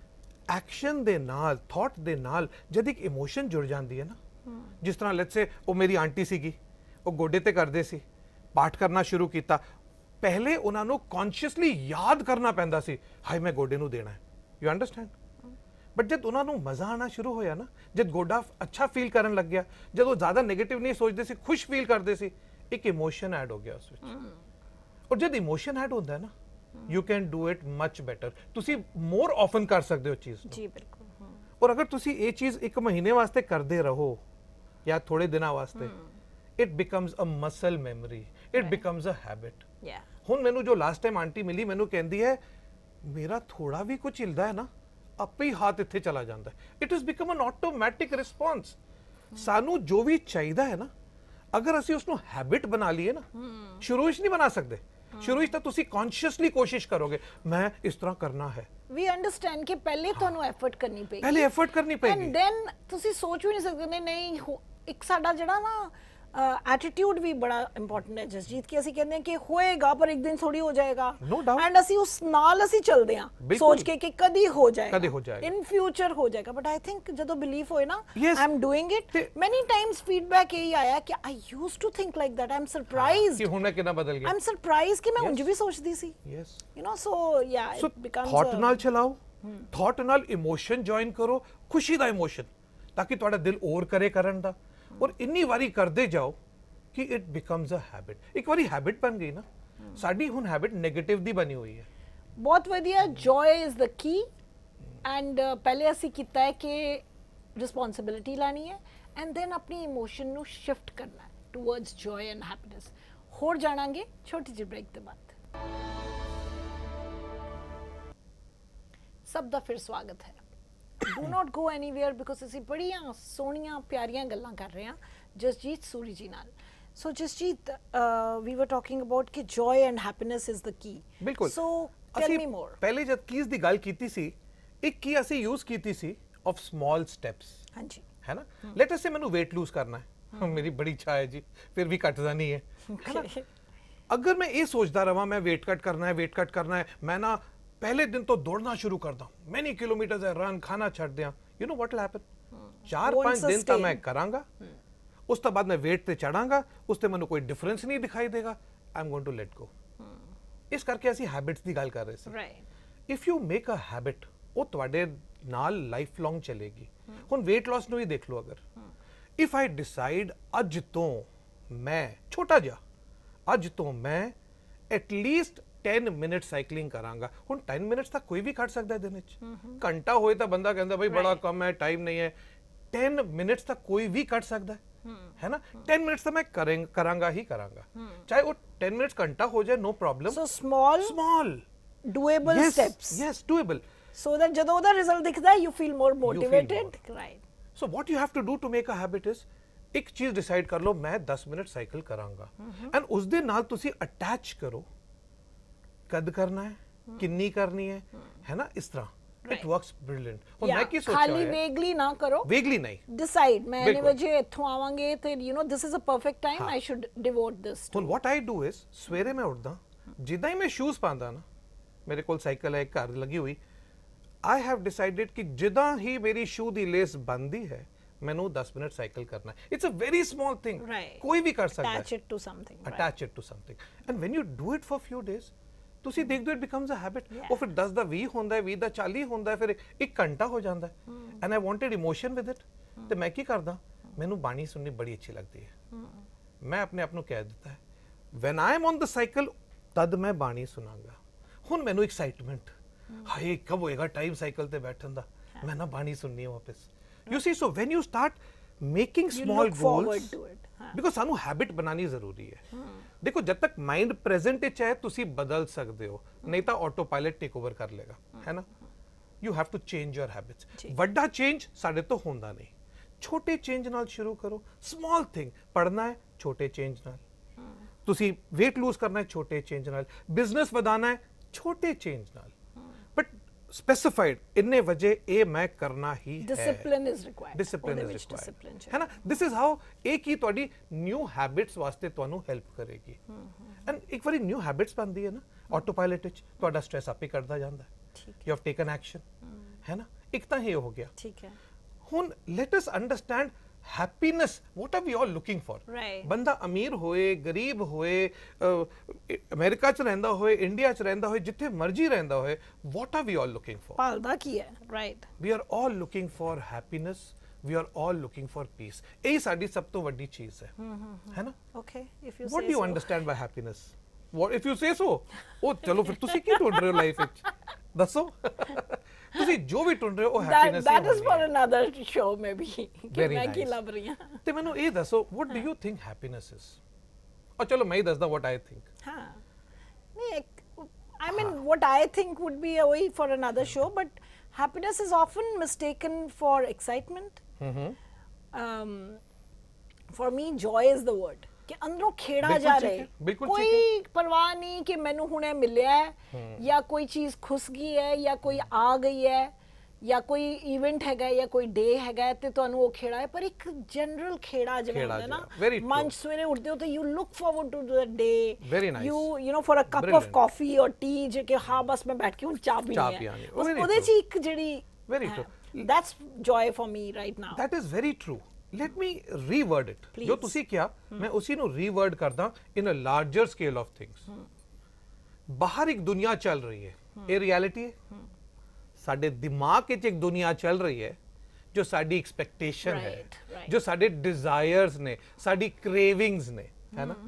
ਐਕਸ਼ਨ ਦੇ ਨਾਲ, ਥਾਟ ਦੇ ਨਾਲ ਜਦ ਇੱਕ ਇਮੋਸ਼ਨ ਜੁੜ ਜਾਂਦੀ ਹੈ ਨਾ, ਜਿਸ ਤਰ੍ਹਾਂ ਲੈਟਸ ਸੇ ਉਹ ਮੇਰੀ ਆਂਟੀ ਸੀਗੀ, ਉਹ ਗੋਡੇ ਤੇ ਕਰਦੇ ਸੀ, ਪਾਠ ਕਰਨਾ ਸ਼ੁਰੂ ਕੀਤਾ, ਪਹਿਲੇ ਉਹਨਾਂ ਨੂੰ ਕੌਨਸ਼ੀਅਸਲੀ ਯਾਦ ਕਰਨਾ ਪੈਂਦਾ ਸੀ, ਹਾਏ ਮੈਂ ਗੋਡੇ ਨੂੰ ਦੇਣਾ ਹੈ, ਯੂ ਅੰਡਰਸਟੈਂਡ? ਬਟ ਜਦ ਉਹਨਾਂ ਨੂੰ ਮਜ਼ਾ ਆਉਣਾ ਸ਼ੁਰੂ ਹੋਇਆ ਨਾ, ਜਦ ਗੋਡਾ ਅੱਛਾ ਫੀਲ ਕਰਨ ਲੱਗ ਗਿਆ, ਜਦ ਉਹ ਜ਼ਿਆਦਾ ਨੈਗੇਟਿਵ ਨਹੀਂ ਸੋਚਦੇ ਸੀ, ਖੁਸ਼ ਫੀਲ ਕਰਦੇ ਸੀ, ਇੱਕ ਇਮੋਸ਼ਨ ਐਡ ਹੋ ਗਿਆ ਉਸ ਵਿੱਚ। ਔਰ ਜਦ ਇਮੋਸ਼ਨ ਐਡ ਹੁੰਦਾ ਹੈ ਨਾ, you can do it much better, ਤੁਸੀਂ ਮੋਰ ਆਫਨ ਕਰ ਸਕਦੇ ਹੋ ਚੀਜ਼ ਨੂੰ। ਜੀ ਬਿਲਕੁਲ। ਔਰ ਅਗਰ ਤੁਸੀਂ ਇਹ ਚੀਜ਼ ਇੱਕ ਮਹੀਨੇ ਵਾਸਤੇ ਕਰਦੇ ਰਹੋ ਜਾਂ ਥੋੜੇ ਦਿਨਾਂ ਵਾਸਤੇ, it becomes a muscle memory, it becomes a habit. ਹੁਣ ਮੈਨੂੰ ਜੋ ਲਾਸਟ ਟਾਈਮ ਆਂਟੀ ਮਿਲੀ, ਮੈਨੂੰ ਕਹਿੰਦੀ ਹੈ ਮੇਰਾ ਥੋੜਾ ਵੀ ਕੁਝ ਹਿਲਦਾ ਹੈ ਨਾ, ਆਪੇ ਹੀ ਹੱਥ ਇੱਥੇ ਚਲਾ ਜਾਂਦਾ ਹੈ। it has become an automatic response. ਸਾਨੂੰ ਜੋ ਵੀ ਚਾਹੀਦਾ ਹੈ ਨਾ, ਅਗਰ ਅਸੀਂ ਉਸ ਨੂੰ ਹੈਬਿਟ ਬਣਾ ਲਈਏ ਨਾ, ਸ਼ੁਰੂ ਵਿੱਚ ਨਹੀਂ ਬਣਾ ਸਕਦੇ। ਸ਼ੁਰੂ ਵਿੱਚ ਤਾਂ ਤੁਸੀਂ ਕੌਨਸ਼ੀਅਸਲੀ ਕੋਸ਼ਿਸ਼ ਕਰੋਗੇ ਮੈਂ ਇਸ ਤਰ੍ਹਾਂ ਕਰਨਾ ਹੈ। ਵੀ ਅੰਡਰਸਟੈਂਡ ਕਿ ਪਹਿਲੇ ਤੁਹਾਨੂੰ ਐਫਰਟ ਕਰਨੀ ਪਏਗੀ, ਪਹਿਲੇ ਐਫਰਟ ਕਰਨੀ ਪਏਗੀ, ਐਂਡ ਦੈਨ ਤੁਸੀਂ ਸੋਚ ਵੀ ਨਹੀਂ ਸਕਦੇ ਨਹੀਂ। ਇੱਕ ਸਾਡਾ ਜਿਹੜਾ ਨਾ ਐਟੀਟਿਊਡ ਵੀ ਬੜਾ ਇੰਪੋਰਟੈਂਟ ਹੈ ਜਸਜੀਤ, ਕਿ ਅਸੀਂ ਕਹਿੰਦੇ ਹਾਂ ਕਿ ਹੋਏਗਾ ਪਰ ਇੱਕ ਦਿਨ ਥੋੜੀ ਹੋ ਜਾਏਗਾ, ਐਂਡ ਅਸੀਂ ਉਸ ਨਾਲ ਅਸੀਂ ਚੱਲਦੇ ਹਾਂ ਸੋਚ ਕੇ ਕਿ ਕਦੀ ਹੋ ਜਾਏਗਾ, ਇਨ ਫਿਊਚਰ ਹੋ ਜਾਏਗਾ। ਬਟ ਆਈ ਥਿੰਕ ਜਦੋਂ ਬਿਲੀਵ ਹੋਏ ਨਾ I am doing it, many times feedback ਇਹੀ ਆਇਆ ਕਿ I used to think like that, I am surprised ਕਿ ਹੁਣ ਮੈਂ ਕਿੰਨਾ ਬਦਲ ਗਿਆ, ਆਈ ਐਮ ਸਰਪ੍ਰਾਈਜ਼ਡ ਕਿ ਮੈਂ ਉਂਝ ਵੀ ਸੋਚਦੀ ਸੀ, ਯੂ ਨੋ। ਸੋ ਯਾ ਇਟ ਬਿਕਮਸ ਥਾਟ ਨਾਲ ਚਲਾਓ, ਥਾਟ ਨਾਲ ਇਮੋਸ਼ਨ ਜੁਆਇਨ ਕਰੋ, ਖੁਸ਼ੀ ਦਾ ਇਮੋਸ਼ਨ, ਤਾਂ ਕਿ ਤੁਹਾਡਾ ਦਿਲ ਹੋਰ ਕਰੇ ਕਰਨ ਦਾ, ਔਰ ਇੰਨੀ ਵਾਰੀ ਕਰਦੇ ਜਾਓ ਕਿ ਇਟ ਬਿਕਮਸ ਅ ਹੈਬਿਟ। ਇੱਕ ਵਾਰੀ ਹੈਬਿਟ ਬਣ ਗਈ ਨਾ, ਸਾਡੀ ਹੁਣ ਹੈਬਿਟ ਨੈਗੇਟਿਵ ਦੀ ਬਣੀ ਹੋਈ ਹੈ। ਬਹੁਤ ਵਧੀਆ, joy is the key. And ਪਹਿਲੇ ਅਸੀਂ ਕੀਤਾ ਹੈ ਕਿ ਰਿਸਪੌਂਸਿਬਿਲਿਟੀ ਲੈਣੀ ਹੈ, ਐਂਡ ਦੈਨ ਆਪਣੀ ਇਮੋਸ਼ਨ ਨੂੰ ਸ਼ਿਫਟ ਕਰਨਾ ਹੈ ਟੂਵਰਡਸ ਜੋਏ ਐਂਡ ਹੈਪੀਨੈਸ। ਹੋਰ ਜਾਣਾਂਗੇ ਛੋਟੀ ਜਿਹੀ ਬ੍ਰੇਕ ਦੇ ਬਾਅਦ। ਸਭ ਦਾ ਫਿਰ ਸਵਾਗਤ ਹੈ। Do not go anywhere because ਅਸੀਂ ਬੜੀਆਂ ਸੋਹਣੀਆਂ ਪਿਆਰੀਆਂ ਗੱਲਾਂ ਕਰ ਰਹੇ ਹਾਂ ਜਸਜੀਤ ਸੂਰੀ ਜੀ ਨਾਲ। ਸੋ Jasjit, we were talking about ਕਿ joy and happiness is the key. ਬਿਲਕੁਲ। So tell me more. ਪਹਿਲੇ ਜਦ ਕੀਜ਼ ਦੀ ਗੱਲ ਕੀਤੀ ਸੀ, ਇੱਕ ਕੀ ਅਸੀਂ ਯੂਜ਼ ਕੀਤੀ ਸੀ of small steps, ਹਾਂਜੀ, ਹੈ ਨਾ। ਲੈਟ ਅਸ ਸੇ ਮੈਨੂੰ weight lose ਕਰਨਾ ਹੈ, ਮੇਰੀ ਬੜੀ ਇੱਛਾ ਹੈ ਜੀ, ਫਿਰ ਵੀ ਘਟਦਾ ਨਹੀਂ ਹੈ, ਹੈ ਨਾ। ਅਗਰ ਮੈਂ ਇਹ ਸੋਚਦਾ ਰਵਾਂ ਮੈਂ weight cut ਕਰਨਾ ਹੈ, weight cut ਕਰਨਾ ਹੈ, ਮੈਂ ਨਾ पहले दिन तो दौड़ना शुरू करता हूं, मैनी किलोमीटर्स है रन, खाना छੱਡ ਦਿਆਂ, you know what will happen, 4-5 दिन ਤਾਂ ਮੈਂ ਕਰਾਂਗਾ, ਉਸ ਤੋਂ ਬਾਅਦ ਮੈਂ weight ਤੇ ਚੜਾਂਗਾ, ਉਸ ਤੇ ਮੈਨੂੰ ਕੋਈ ਡਿਫਰੈਂਸ ਨਹੀਂ ਦਿਖਾਈ ਦੇਗਾ, I am going to let go. ਇਸ ਕਰਕੇ ਅਸੀਂ ਹੈਬਿਟਸ ਦੀ ਗੱਲ ਕਰ ਰਹੇ ਸੀ। If you make a habit, ਉਹ ਤੁਹਾਡੇ ਨਾਲ ਲਾਈਫ ਲੌਂਗ ਚੱਲੇਗੀ। ਹੁਣ weight loss ਨੂੰ ਹੀ ਦੇਖ ਲਓ, ਅਗਰ ਇਫ ਆਈ ਡਿਸਾਈਡ ਅੱਜ ਤੋਂ ਮੈਂ ਛੋਟਾ ਜਿਹਾ, ਅੱਜ ਤੋਂ ਮੈਂ ਐਟਲੀਸਟ 10 ਮਿੰਟ ਸਾਈਕਲਿੰਗ ਕਰਾਂਗਾ। ਹੁਣ 10 ਮਿੰਟਸ ਤਾਂ ਕੋਈ ਵੀ ਕੱਢ ਸਕਦਾ ਹੈ ਦਿਨ ਵਿੱਚ, ਘੰਟਾ ਹੋਏ ਤਾਂ ਬੰਦਾ ਕਹਿੰਦਾ ਬਈ ਬੜਾ ਕਮ ਹੈ, ਟਾਈਮ ਨਹੀਂ ਹੈ। 10 ਮਿੰਟਸ ਤਾਂ ਕੋਈ ਵੀ ਕੱਢ ਸਕਦਾ ਹੈ ਨਾ। 10 ਮਿੰਟਸ ਤਾਂ ਮੈਂ ਕਰਾਂਗਾ ਹੀ ਕਰਾਂਗਾ, ਚਾਹੇ ਉਹ 10 ਮਿੰਟਸ ਘੰਟਾ ਹੋ ਜਾਏ, no problem. So small doable steps. Yes, doable. So that ਜਦੋਂ ਉਹਦਾ ਰਿਜ਼ਲਟ ਦਿਖਦਾ you feel more motivated, right? So what you have to do to make a habit is, ਇੱਕ ਚੀਜ਼ ਡਿਸਾਈਡ ਕਰ ਲਓ ਮੈਂ 10 ਮਿੰਟ ਸਾਈਕਲ ਕਰਾਂਗਾ, ਐਂਡ ਉਸ ਦੇ ਨਾਲ ਤੁਸੀਂ ਅਟੈਚ ਕਰੋ ਕਦ ਕਰਨਾ ਹੈ, ਕਿੰਨੀ ਕਰਨੀ ਹੈ ਨਾ, ਇਸ ਤਰ੍ਹਾਂ। It works brilliant. ਹੁਣ ਮੈਂ ਕੀ ਸੋਚਿਆ ਹੈ, ਖਾਲੀ ਵੇਗਲੀ ਨਾ ਕਰੋ, ਵੇਗਲੀ ਨਹੀਂ, ਡਿਸਾਈਡ ਮੈਂ ਇੰਨੇ ਵਜੇ ਇੱਥੋਂ ਆਵਾਂਗੇ ਤੇ you know this is a perfect time, I should devote this to. ਹੁਣ what I do is, ਸਵੇਰੇ ਮੈਂ ਉੱਠਦਾ, ਜਿੱਦਾਂ ਹੀ ਮੈਂ ਸ਼ੂਜ਼ ਪਾਉਂਦਾ ਨਾ, ਮੇਰੇ ਕੋਲ ਸਾਈਕਲ ਹੈ ਘਰ ਲੱਗੀ ਹੋਈ, I have decided ਕਿ ਜਿੱਦਾਂ ਹੀ ਮੇਰੀ ਸ਼ੂ ਦੀ ਲੇਸ ਬੰਦੀ ਹੈ, ਮੈਨੂੰ 10 ਮਿੰਟ ਸਾਈਕਲ ਕਰਨਾ ਹੈ। It's a very small thing, ਕੋਈ ਵੀ ਕਰ ਸਕਦਾ ਹੈ। Attach it to something. And when you do it for few days, ਤੁਸੀਂ ਦੇਖਦੇ ਹੋ ਇਟ ਬਿਕਮਸ ਅ ਹੈਬਿਟ। ਉਹ ਫਿਰ 10 ਦਾ 20 ਹੁੰਦਾ ਹੈ, 20 ਦਾ 40 ਹੁੰਦਾ ਹੈ, ਫਿਰ 1 ਘੰਟਾ ਹੋ ਜਾਂਦਾ ਹੈ। And I wanted emotion with it, ਤੇ ਮੈਂ ਕੀ ਕਰਦਾ, ਮੈਨੂੰ ਬਾਣੀ ਸੁਣਨੀ ਬੜੀ ਅੱਛੀ ਲੱਗਦੀ ਹੈ। ਮੈਂ ਆਪਣੇ ਆਪ ਨੂੰ ਕਹਿ ਦਿੱਤਾ ਹੈ when I am on the cycle, ਤਦ ਮੈਂ ਬਾਣੀ ਸੁਣਾਂਗਾ। ਹੁਣ ਮੈਨੂੰ ਐਕਸਾਈਟਮੈਂਟ, ਹਾਏ ਕਬ ਹੋਏਗਾ ਟਾਈਮ ਸਾਈਕਲ ਤੇ ਬੈਠਣ ਦਾ, ਮੈਂ ਨਾ ਬਾਣੀ ਸੁਣਨੀ ਹੈ ਵਾਪਸ। You see, so when you start making small goals, because ਸਾਨੂੰ ਹੈਬਿਟ ਬਣਾਉਣੀ ਜ਼ਰੂਰੀ ਹੈ। ਦੇਖੋ ਜਦ ਤੱਕ ਮਾਈਂਡ ਪ੍ਰੈਜ਼ੈਂਟ ਵਿੱਚ ਹੈ ਤੁਸੀਂ ਬਦਲ ਸਕਦੇ ਹੋ, ਨਹੀਂ ਤਾਂ ਆਟੋ ਪਾਇਲਟ ਟੇਕ ਓਵਰ ਕਰ ਲੇਗਾ, ਹੈ ਨਾ। You have to change your habits. ਵੱਡਾ ਚੇਂਜ ਸਾਡੇ ਤੋਂ ਹੁੰਦਾ ਨਹੀਂ, ਛੋਟੇ ਚੇਂਜ ਨਾਲ ਸ਼ੁਰੂ ਕਰੋ। ਸਮਾਲ ਥਿੰਗ, ਪੜ੍ਹਨਾ ਹੈ ਛੋਟੇ ਚੇਂਜ ਨਾਲ, ਤੁਸੀਂ weight lose ਕਰਨਾ ਹੈ ਛੋਟੇ ਚੇਂਜ ਨਾਲ, ਬਿਜ਼ਨਸ ਵਧਾਉਣਾ ਹੈ ਛੋਟੇ ਚੇਂਜ ਨਾਲ, ਬਟ specified ਇੰਨੇ ਵਜੇ ਇਹ ਮੈਂ ਕਰਨਾ ਹੀ ਹੈ। Discipline is required, ਹੈ ਨਾ। this is how ਇਹ ਕੀ ਤੁਹਾਡੀ ਨਿਊ ਹੈਬਿਟਸ ਵਾਸਤੇ ਤੁਹਾਨੂੰ ਹੈਲਪ ਕਰੇਗੀ। ਐਂਡ ਇੱਕ ਵਾਰੀ ਨਿਊ ਹੈਬਿਟਸ ਬਣਦੀ ਹੈ ਨਾ, ਆਟੋ ਪਾਇਲਟ ਵਿੱਚ ਤੁਹਾਡਾ ਸਟ੍ਰੈਸ ਆਪੇ ਕਰਦਾ ਜਾਂਦਾ ਹੈ, ਯੂ ਹੈਵ ਟੇਕਨ ਐਕਸ਼ਨ, ਹੈ ਨਾ। ਇੱਕ ਤਾਂ ਇਹ ਹੋ ਗਿਆ, ਠੀਕ ਹੈ। ਹੁਣ let us understand happiness, what are we all looking for? ਬੰਦਾ ਅਮੀਰ ਹੋਏ, ਗਰੀਬ ਹੋਏ, ਅਮਰੀਕਾ ਚ ਰਹਿੰਦਾ ਹੋਏ, ਇੰਡੀਆ ਚ ਰਹਿੰਦਾ ਹੋਏ, ਜਿੱਥੇ ਮਰਜ਼ੀ ਰਹਿੰਦਾ ਹੋਏ, what are we all looking for? ਭਾਲਦਾ ਕੀ ਹੈ, right? We are all looking for happiness, we are all looking for peace. ਇਹ ਸਾਡੀ ਸਭ ਤੋਂ ਵੱਡੀ ਚੀਜ਼ ਹੈ, ਹੈ ਨਾ। Okay, if you say so. What do you understand by happiness? What if you say so? ਉਹ ਚਲੋ ਫਿਰ ਤੁਸੀਂ ਕੀ ਢੂੰਢ ਰਹੇ ਹੋ ਲਾਈਫ ਵਿੱਚ, ਦੱਸੋ। ਤੁਸੀਂ ਜੋ ਵੀ ਢੂੰਡ ਰਹੇ ਹੋ ਉਹ ਹੈਪੀਨੈਸ ਹੀ that is for another show maybe ਕਿ ਮੈਂ ਕੀ ਲੱਭ ਰਹੀ ਹਾਂ ਤੇ ਮੈਨੂੰ ਇਹ ਦੱਸੋ what do you think happiness is ਔਰ ਚਲੋ ਮੈਂ ਹੀ ਦੱਸਦਾ what I think ਹਾਂ ਨਹੀਂ I mean what I think would be a way for another show but happiness is often mistaken for excitement for me joy is the word ਕਿ ਅੰਦਰੋਂ ਖੇੜਾ ਜਾ ਰਹੇ ਕੋਈ ਪਰਵਾਹ ਨਹੀਂ ਕਿ ਮੈਨੂੰ ਹੁਣੇ ਮਿਲਿਆ ਹੈ ਜਾਂ ਕੋਈ ਚੀਜ਼ ਖੁੱਸ ਗਈ ਹੈ ਜਾਂ ਕੋਈ ਆ ਗਈ ਹੈ ਜਾਂ ਕੋਈ ਇਵੈਂਟ ਹੈਗਾ ਜਾਂ ਕੋਈ ਡੇ ਹੈਗਾ ਤੇ ਤੁਹਾਨੂੰ ਉਹ ਖੇੜਾ ਹੈ ਪਰ ਇੱਕ ਜਨਰਲ ਖੇੜਾ ਜਿਹਾ ਹੁੰਦਾ ਨਾ ਮਨ ਸਵੇਰੇ ਉੱਠਦੇ ਹੋ ਤੇ you look forward to the day you know for a cup of coffee or tea ਜੇ ਕਿ ਹਾਂ ਬਸ ਮੈਂ ਬੈਠ ਕੇ ਹੁਣ ਚਾਹ ਪੀਣੀ ਹੈ ਉਹਦੇ 'ਚ ਇੱਕ ਜਿਹੜੀ very true that's joy for me right now that is very true let me reword it ਜੋ ਤੁਸੀਂ ਕਿਹਾ ਮੈਂ ਉਸੇ ਨੂੰ ਰੀਵਰਡ ਕਰਦਾ in a larger scale of things ਬਾਹਰ ਇੱਕ ਦੁਨੀਆ ਚੱਲ ਰਹੀ ਹੈ ਇਹ ਰਿਐਲਿਟੀ ਹੈ ਸਾਡੇ ਦਿਮਾਗ ਵਿੱਚ ਇੱਕ ਦੁਨੀਆ ਚੱਲ ਰਹੀ ਹੈ ਜੋ ਸਾਡੀ ਐਕਸਪੈਕਟੇਸ਼ਨ ਹੈ ਜੋ ਸਾਡੇ ਡਿਜ਼ਾਇਰਸ ਨੇ ਸਾਡੀ ਕ੍ਰੇਵਿੰਗਸ ਨੇ ਹੈ ਨਾ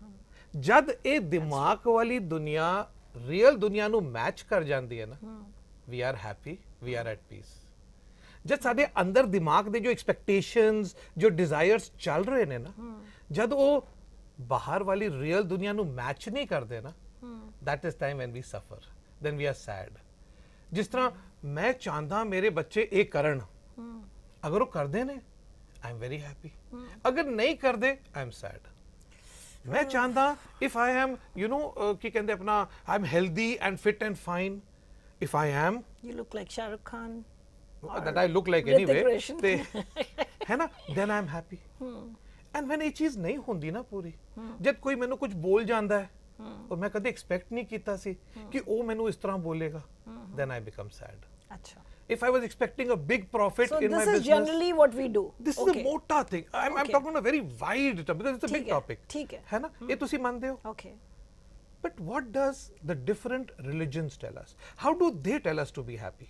ਜਦ ਇਹ ਦਿਮਾਗ ਵਾਲੀ ਦੁਨੀਆ ਰੀਅਲ ਦੁਨੀਆ ਨੂੰ ਮੈਚ ਕਰ ਜਾਂਦੀ ਹੈ ਨਾ we are happy we are at peace ਜਦ ਸਾਡੇ ਅੰਦਰ ਦਿਮਾਗ ਦੇ ਜੋ ਐਕਸਪੈਕਟੇਸ਼ਨਸ ਜੋ ਡਿਜ਼ਾਇਰਸ ਚੱਲ ਰਹੇ ਨੇ ਨਾ ਜਦ ਉਹ ਬਾਹਰ ਵਾਲੀ ਰੀਅਲ ਦੁਨੀਆ ਨੂੰ ਮੈਚ ਨਹੀਂ ਕਰਦੇ ਨਾ that is time when we suffer then we are sad ਜਿਸ ਤਰ੍ਹਾਂ ਮੈਂ ਚਾਹੁੰਦਾ ਮੇਰੇ ਬੱਚੇ ਇਹ ਕਰਨ ਅਗਰ ਉਹ ਕਰਦੇ ਨੇ I am very happy ਅਗਰ ਨਹੀਂ ਕਰਦੇ I am sad ਮੈਂ ਚਾਹੁੰਦਾ if I am you know ਕੀ ਕਹਿੰਦੇ ਆਪਣਾ I am healthy and fit and fine if I am you look like Shah Rukh Khan that I look like anyway ਤੇ ਹੈ ਨਾ then I am happy and when ਇਹ ਚੀਜ਼ ਨਹੀਂ ਹੁੰਦੀ ਨਾ ਪੂਰੀ ਜਦ ਕੋਈ ਮੈਨੂੰ ਕੁਝ ਬੋਲ ਜਾਂਦਾ ਹੈ ਔਰ ਮੈਂ ਕਦੇ ਐਕਸਪੈਕਟ ਨਹੀਂ ਕੀਤਾ ਸੀ ਕਿ ਉਹ ਮੈਨੂੰ ਇਸ ਤਰ੍ਹਾਂ ਬੋਲੇਗਾ then I become sad ਅੱਛਾ if I was expecting a big profit in my business this is generally what we do this is a mota thing I'm talking on a very wide topic because it's a big topic ਠੀਕ ਹੈ ਨਾ ਇਹ ਤੁਸੀਂ ਮੰਨਦੇ ਹੋ okay but what does the different religions tell us how do they tell us to be happy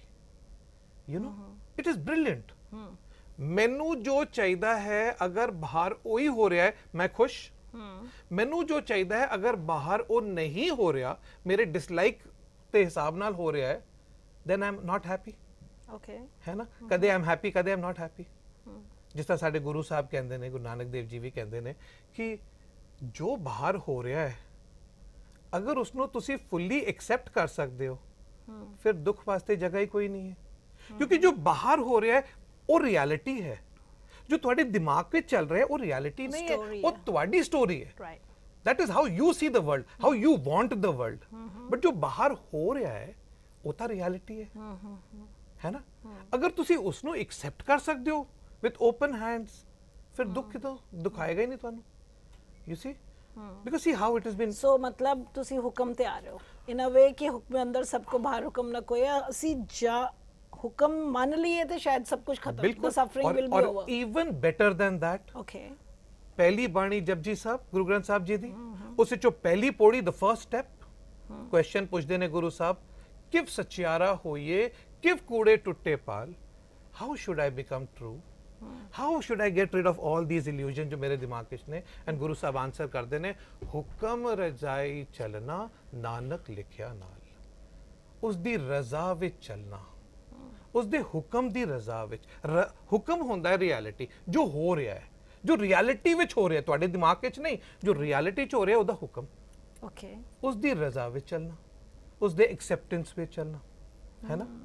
you know it is brilliant ਮੈਨੂੰ ਜੋ ਚਾਹੀਦਾ ਹੈ ਅਗਰ ਬਾਹਰ ਉਹੀ ਹੋ ਰਿਹਾ ਹੈ ਮੈਂ ਖੁਸ਼ ਮੈਨੂੰ ਜੋ ਚਾਹੀਦਾ ਹੈ ਅਗਰ ਬਾਹਰ ਉਹ ਨਹੀਂ ਹੋ ਰਿਹਾ ਮੇਰੇ ਡਿਸਲਾਈਕ ਦੇ ਹਿਸਾਬ ਨਾਲ ਹੋ ਰਿਹਾ ਹੈ then I'm not happy okay ਹੈ ਨਾ ਕਦੇ I'm happy ਕਦੇ I'm not happy ਜਿਸ ਤਰ੍ਹਾਂ ਸਾਡੇ ਗੁਰੂ ਸਾਹਿਬ ਕਹਿੰਦੇ ਨੇ ਗੁਰੂ ਨਾਨਕ ਦੇਵ ਜੀ ਵੀ ਕਹਿੰਦੇ ਨੇ ਕਿ ਜੋ ਬਾਹਰ ਹੋ ਰਿਹਾ ਹੈ ਅਗਰ ਉਸ ਨੂੰ ਤੁਸੀਂ ਫੁੱਲੀ ਐਕਸੈਪਟ ਕਰ ਸਕਦੇ ਹੋ ਫਿਰ ਦੁੱਖ ਵਾਸਤੇ ਜਗ੍ਹਾ ਹੀ ਕੋਈ ਨਹੀਂ ਹੈ ਕਿਉਂਕਿ ਜੋ ਬਾਹਰ ਹੋ ਰਿਹਾ ਹੈ ਉਹ ਰਿਐਲਿਟੀ ਹੈ ਜੋ ਤੁਹਾਡੇ ਦਿਮਾਗ ਵਿੱਚ ਚੱਲ ਰਿਹਾ ਹੈ ਉਹ ਰਿਐਲਿਟੀ ਨਹੀਂ ਹੈ ਉਹ ਤੁਹਾਡੀ ਸਟੋਰੀ ਹੈ that is how you see the world how you want the world but ਜੋ ਬਾਹਰ ਹੋ ਰਿਹਾ ਹੈ ਉਹ ਤਾਂ ਰਿਐਲਿਟੀ ਹੈ ਹੈ ਨਾ ਅਗਰ ਤੁਸੀਂ ਉਸ ਨੂੰ ਐਕਸੈਪਟ ਕਰ ਸਕਦੇ ਹੋ with open hands ਫਿਰ ਦੁੱਖ ਕਿਦੋਂ ਦੁਖਾਏਗਾ ਹੀ ਨਹੀਂ ਤੁਹਾਨੂੰ you see because see how it has been so ਮਤਲਬ ਤੁਸੀਂ ਹੁਕਮ ਤੇ ਆ ਰਹੇ ਹੋ in a way ਕਿ ਹੁਕਮ ਅੰਦਰ ਸਭ ਕੋ ਬਾਹਰ ਹੁਕਮ ਨਾ ਕੋਈ ਅਸੀਂ ਹੁਕਮ ਮੰਨ ਲਈਏ ਤੇ ਸ਼ਾਇਦ ਸਭ ਕੁਝ ਖਤਮ the suffering will be over even better than that okay ਪਹਿਲੀ ਬਾਣੀ ਜਪਜੀ ਸਾਹਿਬ ਗੁਰੂ ਗ੍ਰੰਥ ਸਾਹਿਬ ਜੀ ਦੀ ਉਸ ਵਿੱਚੋਂ ਪਹਿਲੀ ਪੌੜੀ the first step ਕੁਐਸਚਨ ਪੁੱਛਦੇ ਨੇ ਗੁਰੂ ਸਾਹਿਬ ਕਿਵ ਸਚਿਆਰਾ ਹੋਈਏ ਕਿਵ ਕੂੜੇ ਟੁੱਟੇ ਪਾਲ how should I become true how should I get rid of all these illusions ਜੋ ਮੇਰੇ ਦਿਮਾਗ ਵਿੱਚ ਨੇ and ਗੁਰੂ ਸਾਹਿਬ ਆਨਸਰ ਕਰਦੇ ਨੇ ਹੁਕਮ ਰਜਾਈ ਚਲਣਾ ਨਾਨਕ ਲਿਖਿਆ ਨਾਲ ਉਸ ਦੀ ਰਜ਼ਾ ਵਿੱਚ ਚੱਲਣਾ ਉਸ ਦੇ ਹੁਕਮ ਦੀ ਰਜ਼ਾ ਵਿੱਚ ਹੁਕਮ ਹੁੰਦਾ ਹੈ ਰਿਐਲਿਟੀ ਜੋ ਹੋ ਰਿਹਾ ਹੈ ਜੋ ਰਿਐਲਿਟੀ ਵਿੱਚ ਹੋ ਰਿਹਾ ਤੁਹਾਡੇ ਦਿਮਾਗ ਵਿੱਚ ਨਹੀਂ ਜੋ ਰਿਐਲਿਟੀ ਚ ਹੋ ਰਿਹਾ ਉਹਦਾ ਹੁਕਮ ਓਕੇ ਉਸ ਦੀ ਰਜ਼ਾ ਵਿੱਚ ਚੱਲਣਾ ਉਸ ਦੇ ਐਕਸੈਪਟੈਂਸ ਵਿੱਚ ਚੱਲਣਾ ਹੈ ਨਾ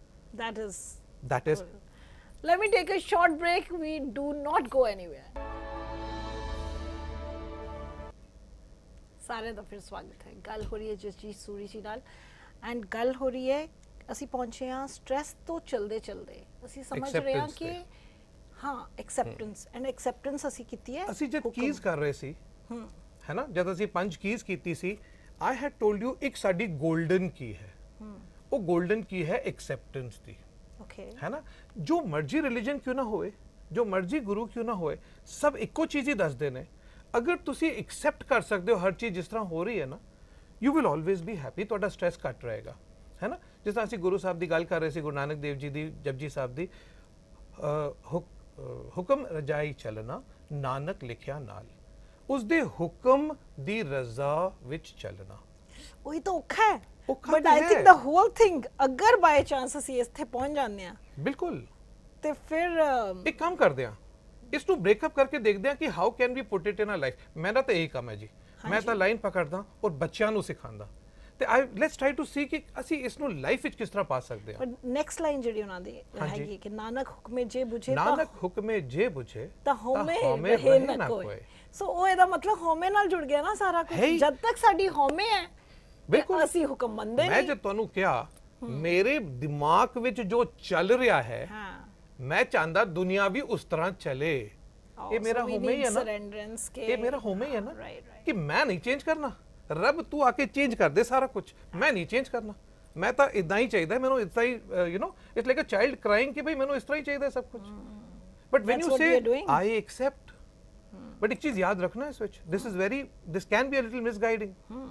that is let me take a short break we do not go anywhere ਸਾਰੇ ਦਾ ਫਿਰ ਸਵਾਗਤ ਹੈ ਗੱਲ ਹੋ ਰਹੀ ਹੈ ਜਸਜੀਤ ਸੂਰੀ ਜੀ ਨਾਲ ਐਂਡ ਗੱਲ ਹੋ ਰਹੀ ਹੈ ਅਸੀਂ ਪਹੁੰਚੇ ਹਾਂ ਸਟ੍ਰੈਸ ਤੋਂ ਚਲਦੇ ਚਲਦੇ ਅਸੀਂ ਸਮਝ ਰਹੇ ਹਾਂ ਕਿ ਹਾਂ ਐਕਸੈਪਟੈਂਸ ਐਂਡ ਐਕਸੈਪਟੈਂਸ ਅਸੀਂ ਕੀਤੀ ਹੈ ਅਸੀਂ ਜਦ ਕੀਜ਼ ਕਰ ਰਹੇ ਸੀ ਹੈ ਨਾ ਜਦ ਅਸੀਂ 5 ਕੀਜ਼ ਕੀਤੀ ਸੀ ਆਈ ਹੈਡ ਟੋਲਡ ਯੂ ਇੱਕ ਸਾਡੀ 골ਡਨ ਕੀ ਹੈ ਉਹ 골ਡਨ ਕੀ ਹੈ ਐਕਸੈਪਟੈਂਸ ਦੀ ਓਕੇ ਹੈ ਨਾ ਜੋ ਮਰਜ਼ੀ ਰਿਲੀਜਨ ਕਿਉਂ ਨਾ ਹੋਏ ਜੋ ਮਰਜ਼ੀ ਗੁਰੂ ਕਿਉਂ ਨਾ ਹੋਏ ਸਭ ਇੱਕੋ ਚੀਜ਼ ਹੀ ਦੱਸਦੇ ਨੇ ਅਗਰ ਤੁਸੀਂ ਐਕਸੈਪਟ ਕਰ ਸਕਦੇ ਹੋ ਹਰ ਚੀਜ਼ ਜਿਸ ਤਰ੍ਹਾਂ ਹੋ ਰਹੀ ਹੈ ਨਾ you will always be happy ਤੁਹਾਡਾ ਸਟ੍ਰੈਸ ਘੱਟ ਰਹੇਗਾ ਹੈ ਨਾ ਜਿਸ ਤਰ੍ਹਾਂ ਅਸੀਂ ਗੁਰੂ ਸਾਹਿਬ ਦੀ ਗੱਲ ਕਰ ਰਹੇ ਸੀ ਗੁਰੂ ਨਾਨਕ ਦੇਵ ਜੀ ਦੀ ਜਪਜੀ ਸਾਹਿਬ ਦੀ ਹੁਕਮ ਰਜਾਈ ਚੱਲਣਾ ਨਾਨਕ ਲਿਖਿਆ ਨਾਲ ਉਸ ਦੇ ਹੁਕਮ ਦੀ ਰਜ਼ਾ ਵਿੱਚ ਚੱਲਣਾ ਉਹੀ ਤਾਂ ਔਖਾ ਹੈ but I think the whole thing ਅਗਰ ਬਾਈ ਚਾਂਸ ਅਸੀਂ ਇੱਥੇ ਪਹੁੰਚ ਜਾਂਦੇ ਆ ਬਿਲਕੁਲ ਤੇ ਫਿਰ ਇੱਕ ਕੰਮ ਕਰਦੇ ਆ ਇਸ ਨੂੰ ਬ੍ਰੇਕਅਪ ਕਰਕੇ ਦੇਖਦੇ ਆ ਕਿ how can we put it in a life ਮੇਰਾ ਤਾਂ ਇਹੀ ਕੰਮ ਹੈ ਜੀ ਮੈਂ ਤਾਂ ਲਾਈਨ ਪਕੜਦਾ ਔਰ ਬੱਚਿਆਂ ਨੂੰ ਸਿਖਾਉਂਦਾ ਤੇ ਲੈਟਸ ਟ੍ਰਾਈ ਟੂ ਸੀ ਕਿ ਅਸੀਂ ਇਸ ਨੂੰ ਲਾਈਫ ਵਿੱਚ ਕਿਸ ਤਰ੍ਹਾਂ ਪਾ ਸਕਦੇ ਹਾਂ। ਪਰ ਨੈਕਸਟ ਲਾਈਨ ਜਿਹੜੀ ਉਹਨਾਂ ਦੀ ਹੈਗੀ ਕਿ ਨਾਨਕ ਹੁਕਮੇ ਜੇ ਬੁਝੇ ਤਾਂ ਹੋਮੇ ਰਹੇ ਨਾ ਕੋਈ। ਸੋ ਉਹ ਇਹਦਾ ਮਤਲਬ ਹੋਮੇ ਨਾਲ ਜੁੜ ਗਿਆ ਨਾ ਸਾਰਾ ਕੁਝ। ਜਦ ਤੱਕ ਸਾਡੀ ਹੋਮੇ ਹੈ ਬਿਲਕੁਲ ਅਸੀਂ ਹੁਕਮ ਮੰਨਦੇ ਨਹੀਂ। ਮੈਂ ਜੇ ਤੁਹਾਨੂੰ ਕਿਹਾ ਮੇਰੇ ਦਿਮਾਗ ਵਿੱਚ ਜੋ ਚੱਲ ਰਿਹਾ ਹੈ ਮੈਂ ਚਾਹੁੰਦਾ ਦੁਨੀਆ ਵੀ ਉਸ ਤਰ੍ਹਾਂ ਚਲੇ। ਇਹ ਮੇਰਾ ਹੋਮੇ ਹੀ ਹੈ ਨਾ, ਇਹ ਮੇਰਾ ਹੋਮੇ ਹੀ ਹੈ ਨਾ ਕਿ ਮੈਂ ਨਹੀਂ ਚੇਂਜ ਕਰਨਾ। ਰੱਬ ਤੂੰ ਆਕੇ ਚੇਂਜ ਕਰ ਦੇ ਸਾਰਾ ਕੁਝ, ਮੈਂ ਨਹੀਂ ਚੇਂਜ ਕਰਨਾ। ਮੈਂ ਤਾਂ ਇਦਾਂ ਹੀ ਚਾਹੀਦਾ, ਮੈਨੂੰ ਇਦਾਂ ਹੀ you know it's like a child crying ਕਿ ਭਈ ਮੈਨੂੰ ਇਸ ਤਰ੍ਹਾਂ ਹੀ ਚਾਹੀਦਾ ਸਭ ਕੁਝ। But when you say I accept, but ਇੱਕ ਚੀਜ਼ ਯਾਦ ਰੱਖਣਾ ਇਸ ਵਿੱਚ, this can be a little misguiding.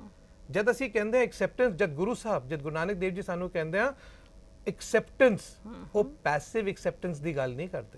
ਜਦ ਅਸੀਂ ਕਹਿੰਦੇ ਆ ਐਕਸੈਪਟੈਂਸ, ਜਦ ਗੁਰੂ ਸਾਹਿਬ, ਜਦ ਗੁਰੂ ਨਾਨਕ ਦੇਵ ਜੀ ਸਾਨੂੰ ਕਹਿੰਦੇ ਆ ਐਕਸੈਪਟੈਂਸ, ਉਹ ਪੈਸਿਵ ਐਕਸੈਪਟੈਂਸ ਦੀ ਗੱਲ ਨਹੀਂ ਕਰਦੇ,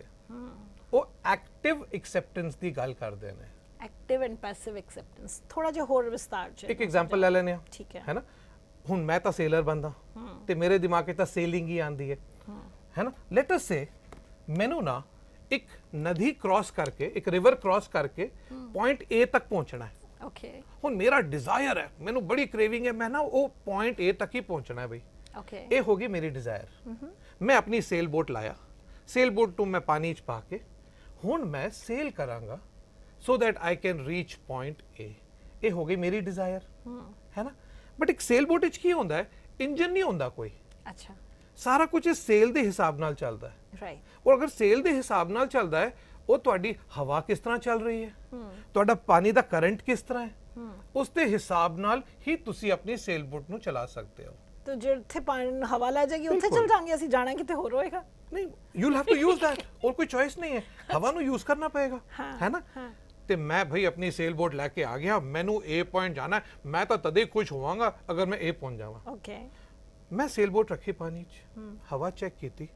ਉਹ ਐਕਟਿਵ ਐਕਸੈਪਟੈਂਸ ਦੀ ਗੱਲ ਕਰਦੇ ਨੇ। ਐਕਟਿਵ ਐਂਡ ਪੈਸਿਵ ਐਕਸੈਪਟੈਂਸ ਥੋੜਾ ਜਿਹਾ ਹੋਰ ਵਿਸਤਾਰ ਚ ਇੱਕ ਐਗਜ਼ਾਮਪਲ ਲੈ ਲੈਨੇ ਆ, ਠੀਕ ਹੈ ਨਾ। ਹੁਣ ਮੈਂ ਤਾਂ ਸੇਲਰ ਬੰਦਾ ਤੇ ਮੇਰੇ ਦਿਮਾਗ 'ਚ ਤਾਂ ਸੇਲਿੰਗ ਹੀ ਆਂਦੀ ਹੈ ਨਾ। ਲੈਟ ਅਸ ਸੇ ਮੈਨੂੰ ਨਾ ਇੱਕ ਨਦੀ ਕ੍ਰਾਸ ਕਰਕੇ, ਇੱਕ ਰਿਵਰ ਕ੍ਰਾਸ ਕਰਕੇ ਪੁਆਇੰਟ A ਤੱਕ ਪਹੁੰਚਣਾ ਹੈ। ਓਕੇ, ਹੁਣ ਮੇਰਾ ਡਿਜ਼ਾਇਰ ਹੈ, ਮੈਨੂੰ ਬੜੀ ਕ੍ਰੇਵਿੰਗ ਹੈ, ਮੈਂ ਨਾ ਉਹ ਪੁਆਇੰਟ A ਤੱਕ ਹੀ ਪਹੁੰਚਣਾ ਹੈ ਬਈ। ਓਕੇ, ਇਹ ਹੋ ਗਈ ਮੇਰੀ ਡਿਜ਼ਾਇਰ। ਮੈਂ ਆਪਣੀ ਸੇਲ ਬੋਟ ਲਾਇਆ, ਸੇਲ ਬੋਟ ਨੂੰ ਮੈਂ ਪਾਣੀ 'ਚ ਪਾ ਕੇ ਹੁਣ ਮੈਂ ਸੇਲ ਕਰਾਂਗਾ so that I can reach point A। ਇਹ ਹੋ ਗਈ ਮੇਰੀ ਡਿਜ਼ਾਇਰ, ਹੈ ਨਾ। ਬਟ ਇੱਕ ਸੇਲ ਬੋਟ ਵਿੱਚ ਕੀ ਹੁੰਦਾ ਹੈ, ਇੰਜਨ ਨਹੀਂ ਹੁੰਦਾ ਕੋਈ। ਅੱਛਾ, ਸਾਰਾ ਕੁਝ ਇਸ ਸੇਲ ਦੇ ਹਿਸਾਬ ਨਾਲ ਚੱਲਦਾ ਹੈ। ਰਾਈਟ। ਔਰ ਅਗਰ ਸੇਲ ਦੇ ਹਿਸਾਬ ਨਾਲ ਚੱਲਦਾ ਹੈ, ਉਹ ਤੁਹਾਡੀ ਹਵਾ ਕਿਸ ਤਰ੍ਹਾਂ ਚੱਲ ਰਹੀ ਹੈ, ਤੁਹਾਡਾ ਪਾਣੀ ਦਾ ਕਰੰਟ ਕਿਸ ਤਰ੍ਹਾਂ ਹੈ, ਉਸ ਦੇ ਹਿਸਾਬ ਨਾਲ ਹੀ ਤੁਸੀਂ ਆਪਣੀ ਸੇਲ ਬੋਟ ਨੂੰ ਚਲਾ ਸਕਦੇ ਹੋ। तो जिथे पानी हवा लै जाएगी उत्थे चल जाएंगे, ਅਸੀਂ ਜਾਣਾ ਕਿਤੇ ਹੋਰ ਹੋਏਗਾ ਨਹੀਂ। You will have to use that, ਔਰ ਕੋਈ ਚੋਇਸ ਨਹੀਂ ਹੈ, ਹਵਾ ਨੂੰ ਯੂਜ਼ ਕਰਨਾ ਪਏਗਾ, ਹੈ ਨਾ। ਤੇ ਮੈਂ ਭਾਈ ਆਪਣੀ ਸੇਲ ਬੋਟ ਲੈ ਕੇ ਆ ਗਿਆ, ਮੈਨੂੰ A ਪੁਆਇੰਟ ਜਾਣਾ, ਮੈਂ ਤਾਂ ਤਦੇ ਖੁਸ਼ ਹੋਵਾਂਗਾ ਅਗਰ ਮੈਂ A ਪਹੁੰਚ ਜਾਵਾਂ। ਓਕੇ, ਮੈਂ ਸੇਲ ਬੋਟ ਰੱਖੀ ਪਾਣੀ 'ਚ, ਹਵਾ ਚੈੱਕ ਕੀਤੀ,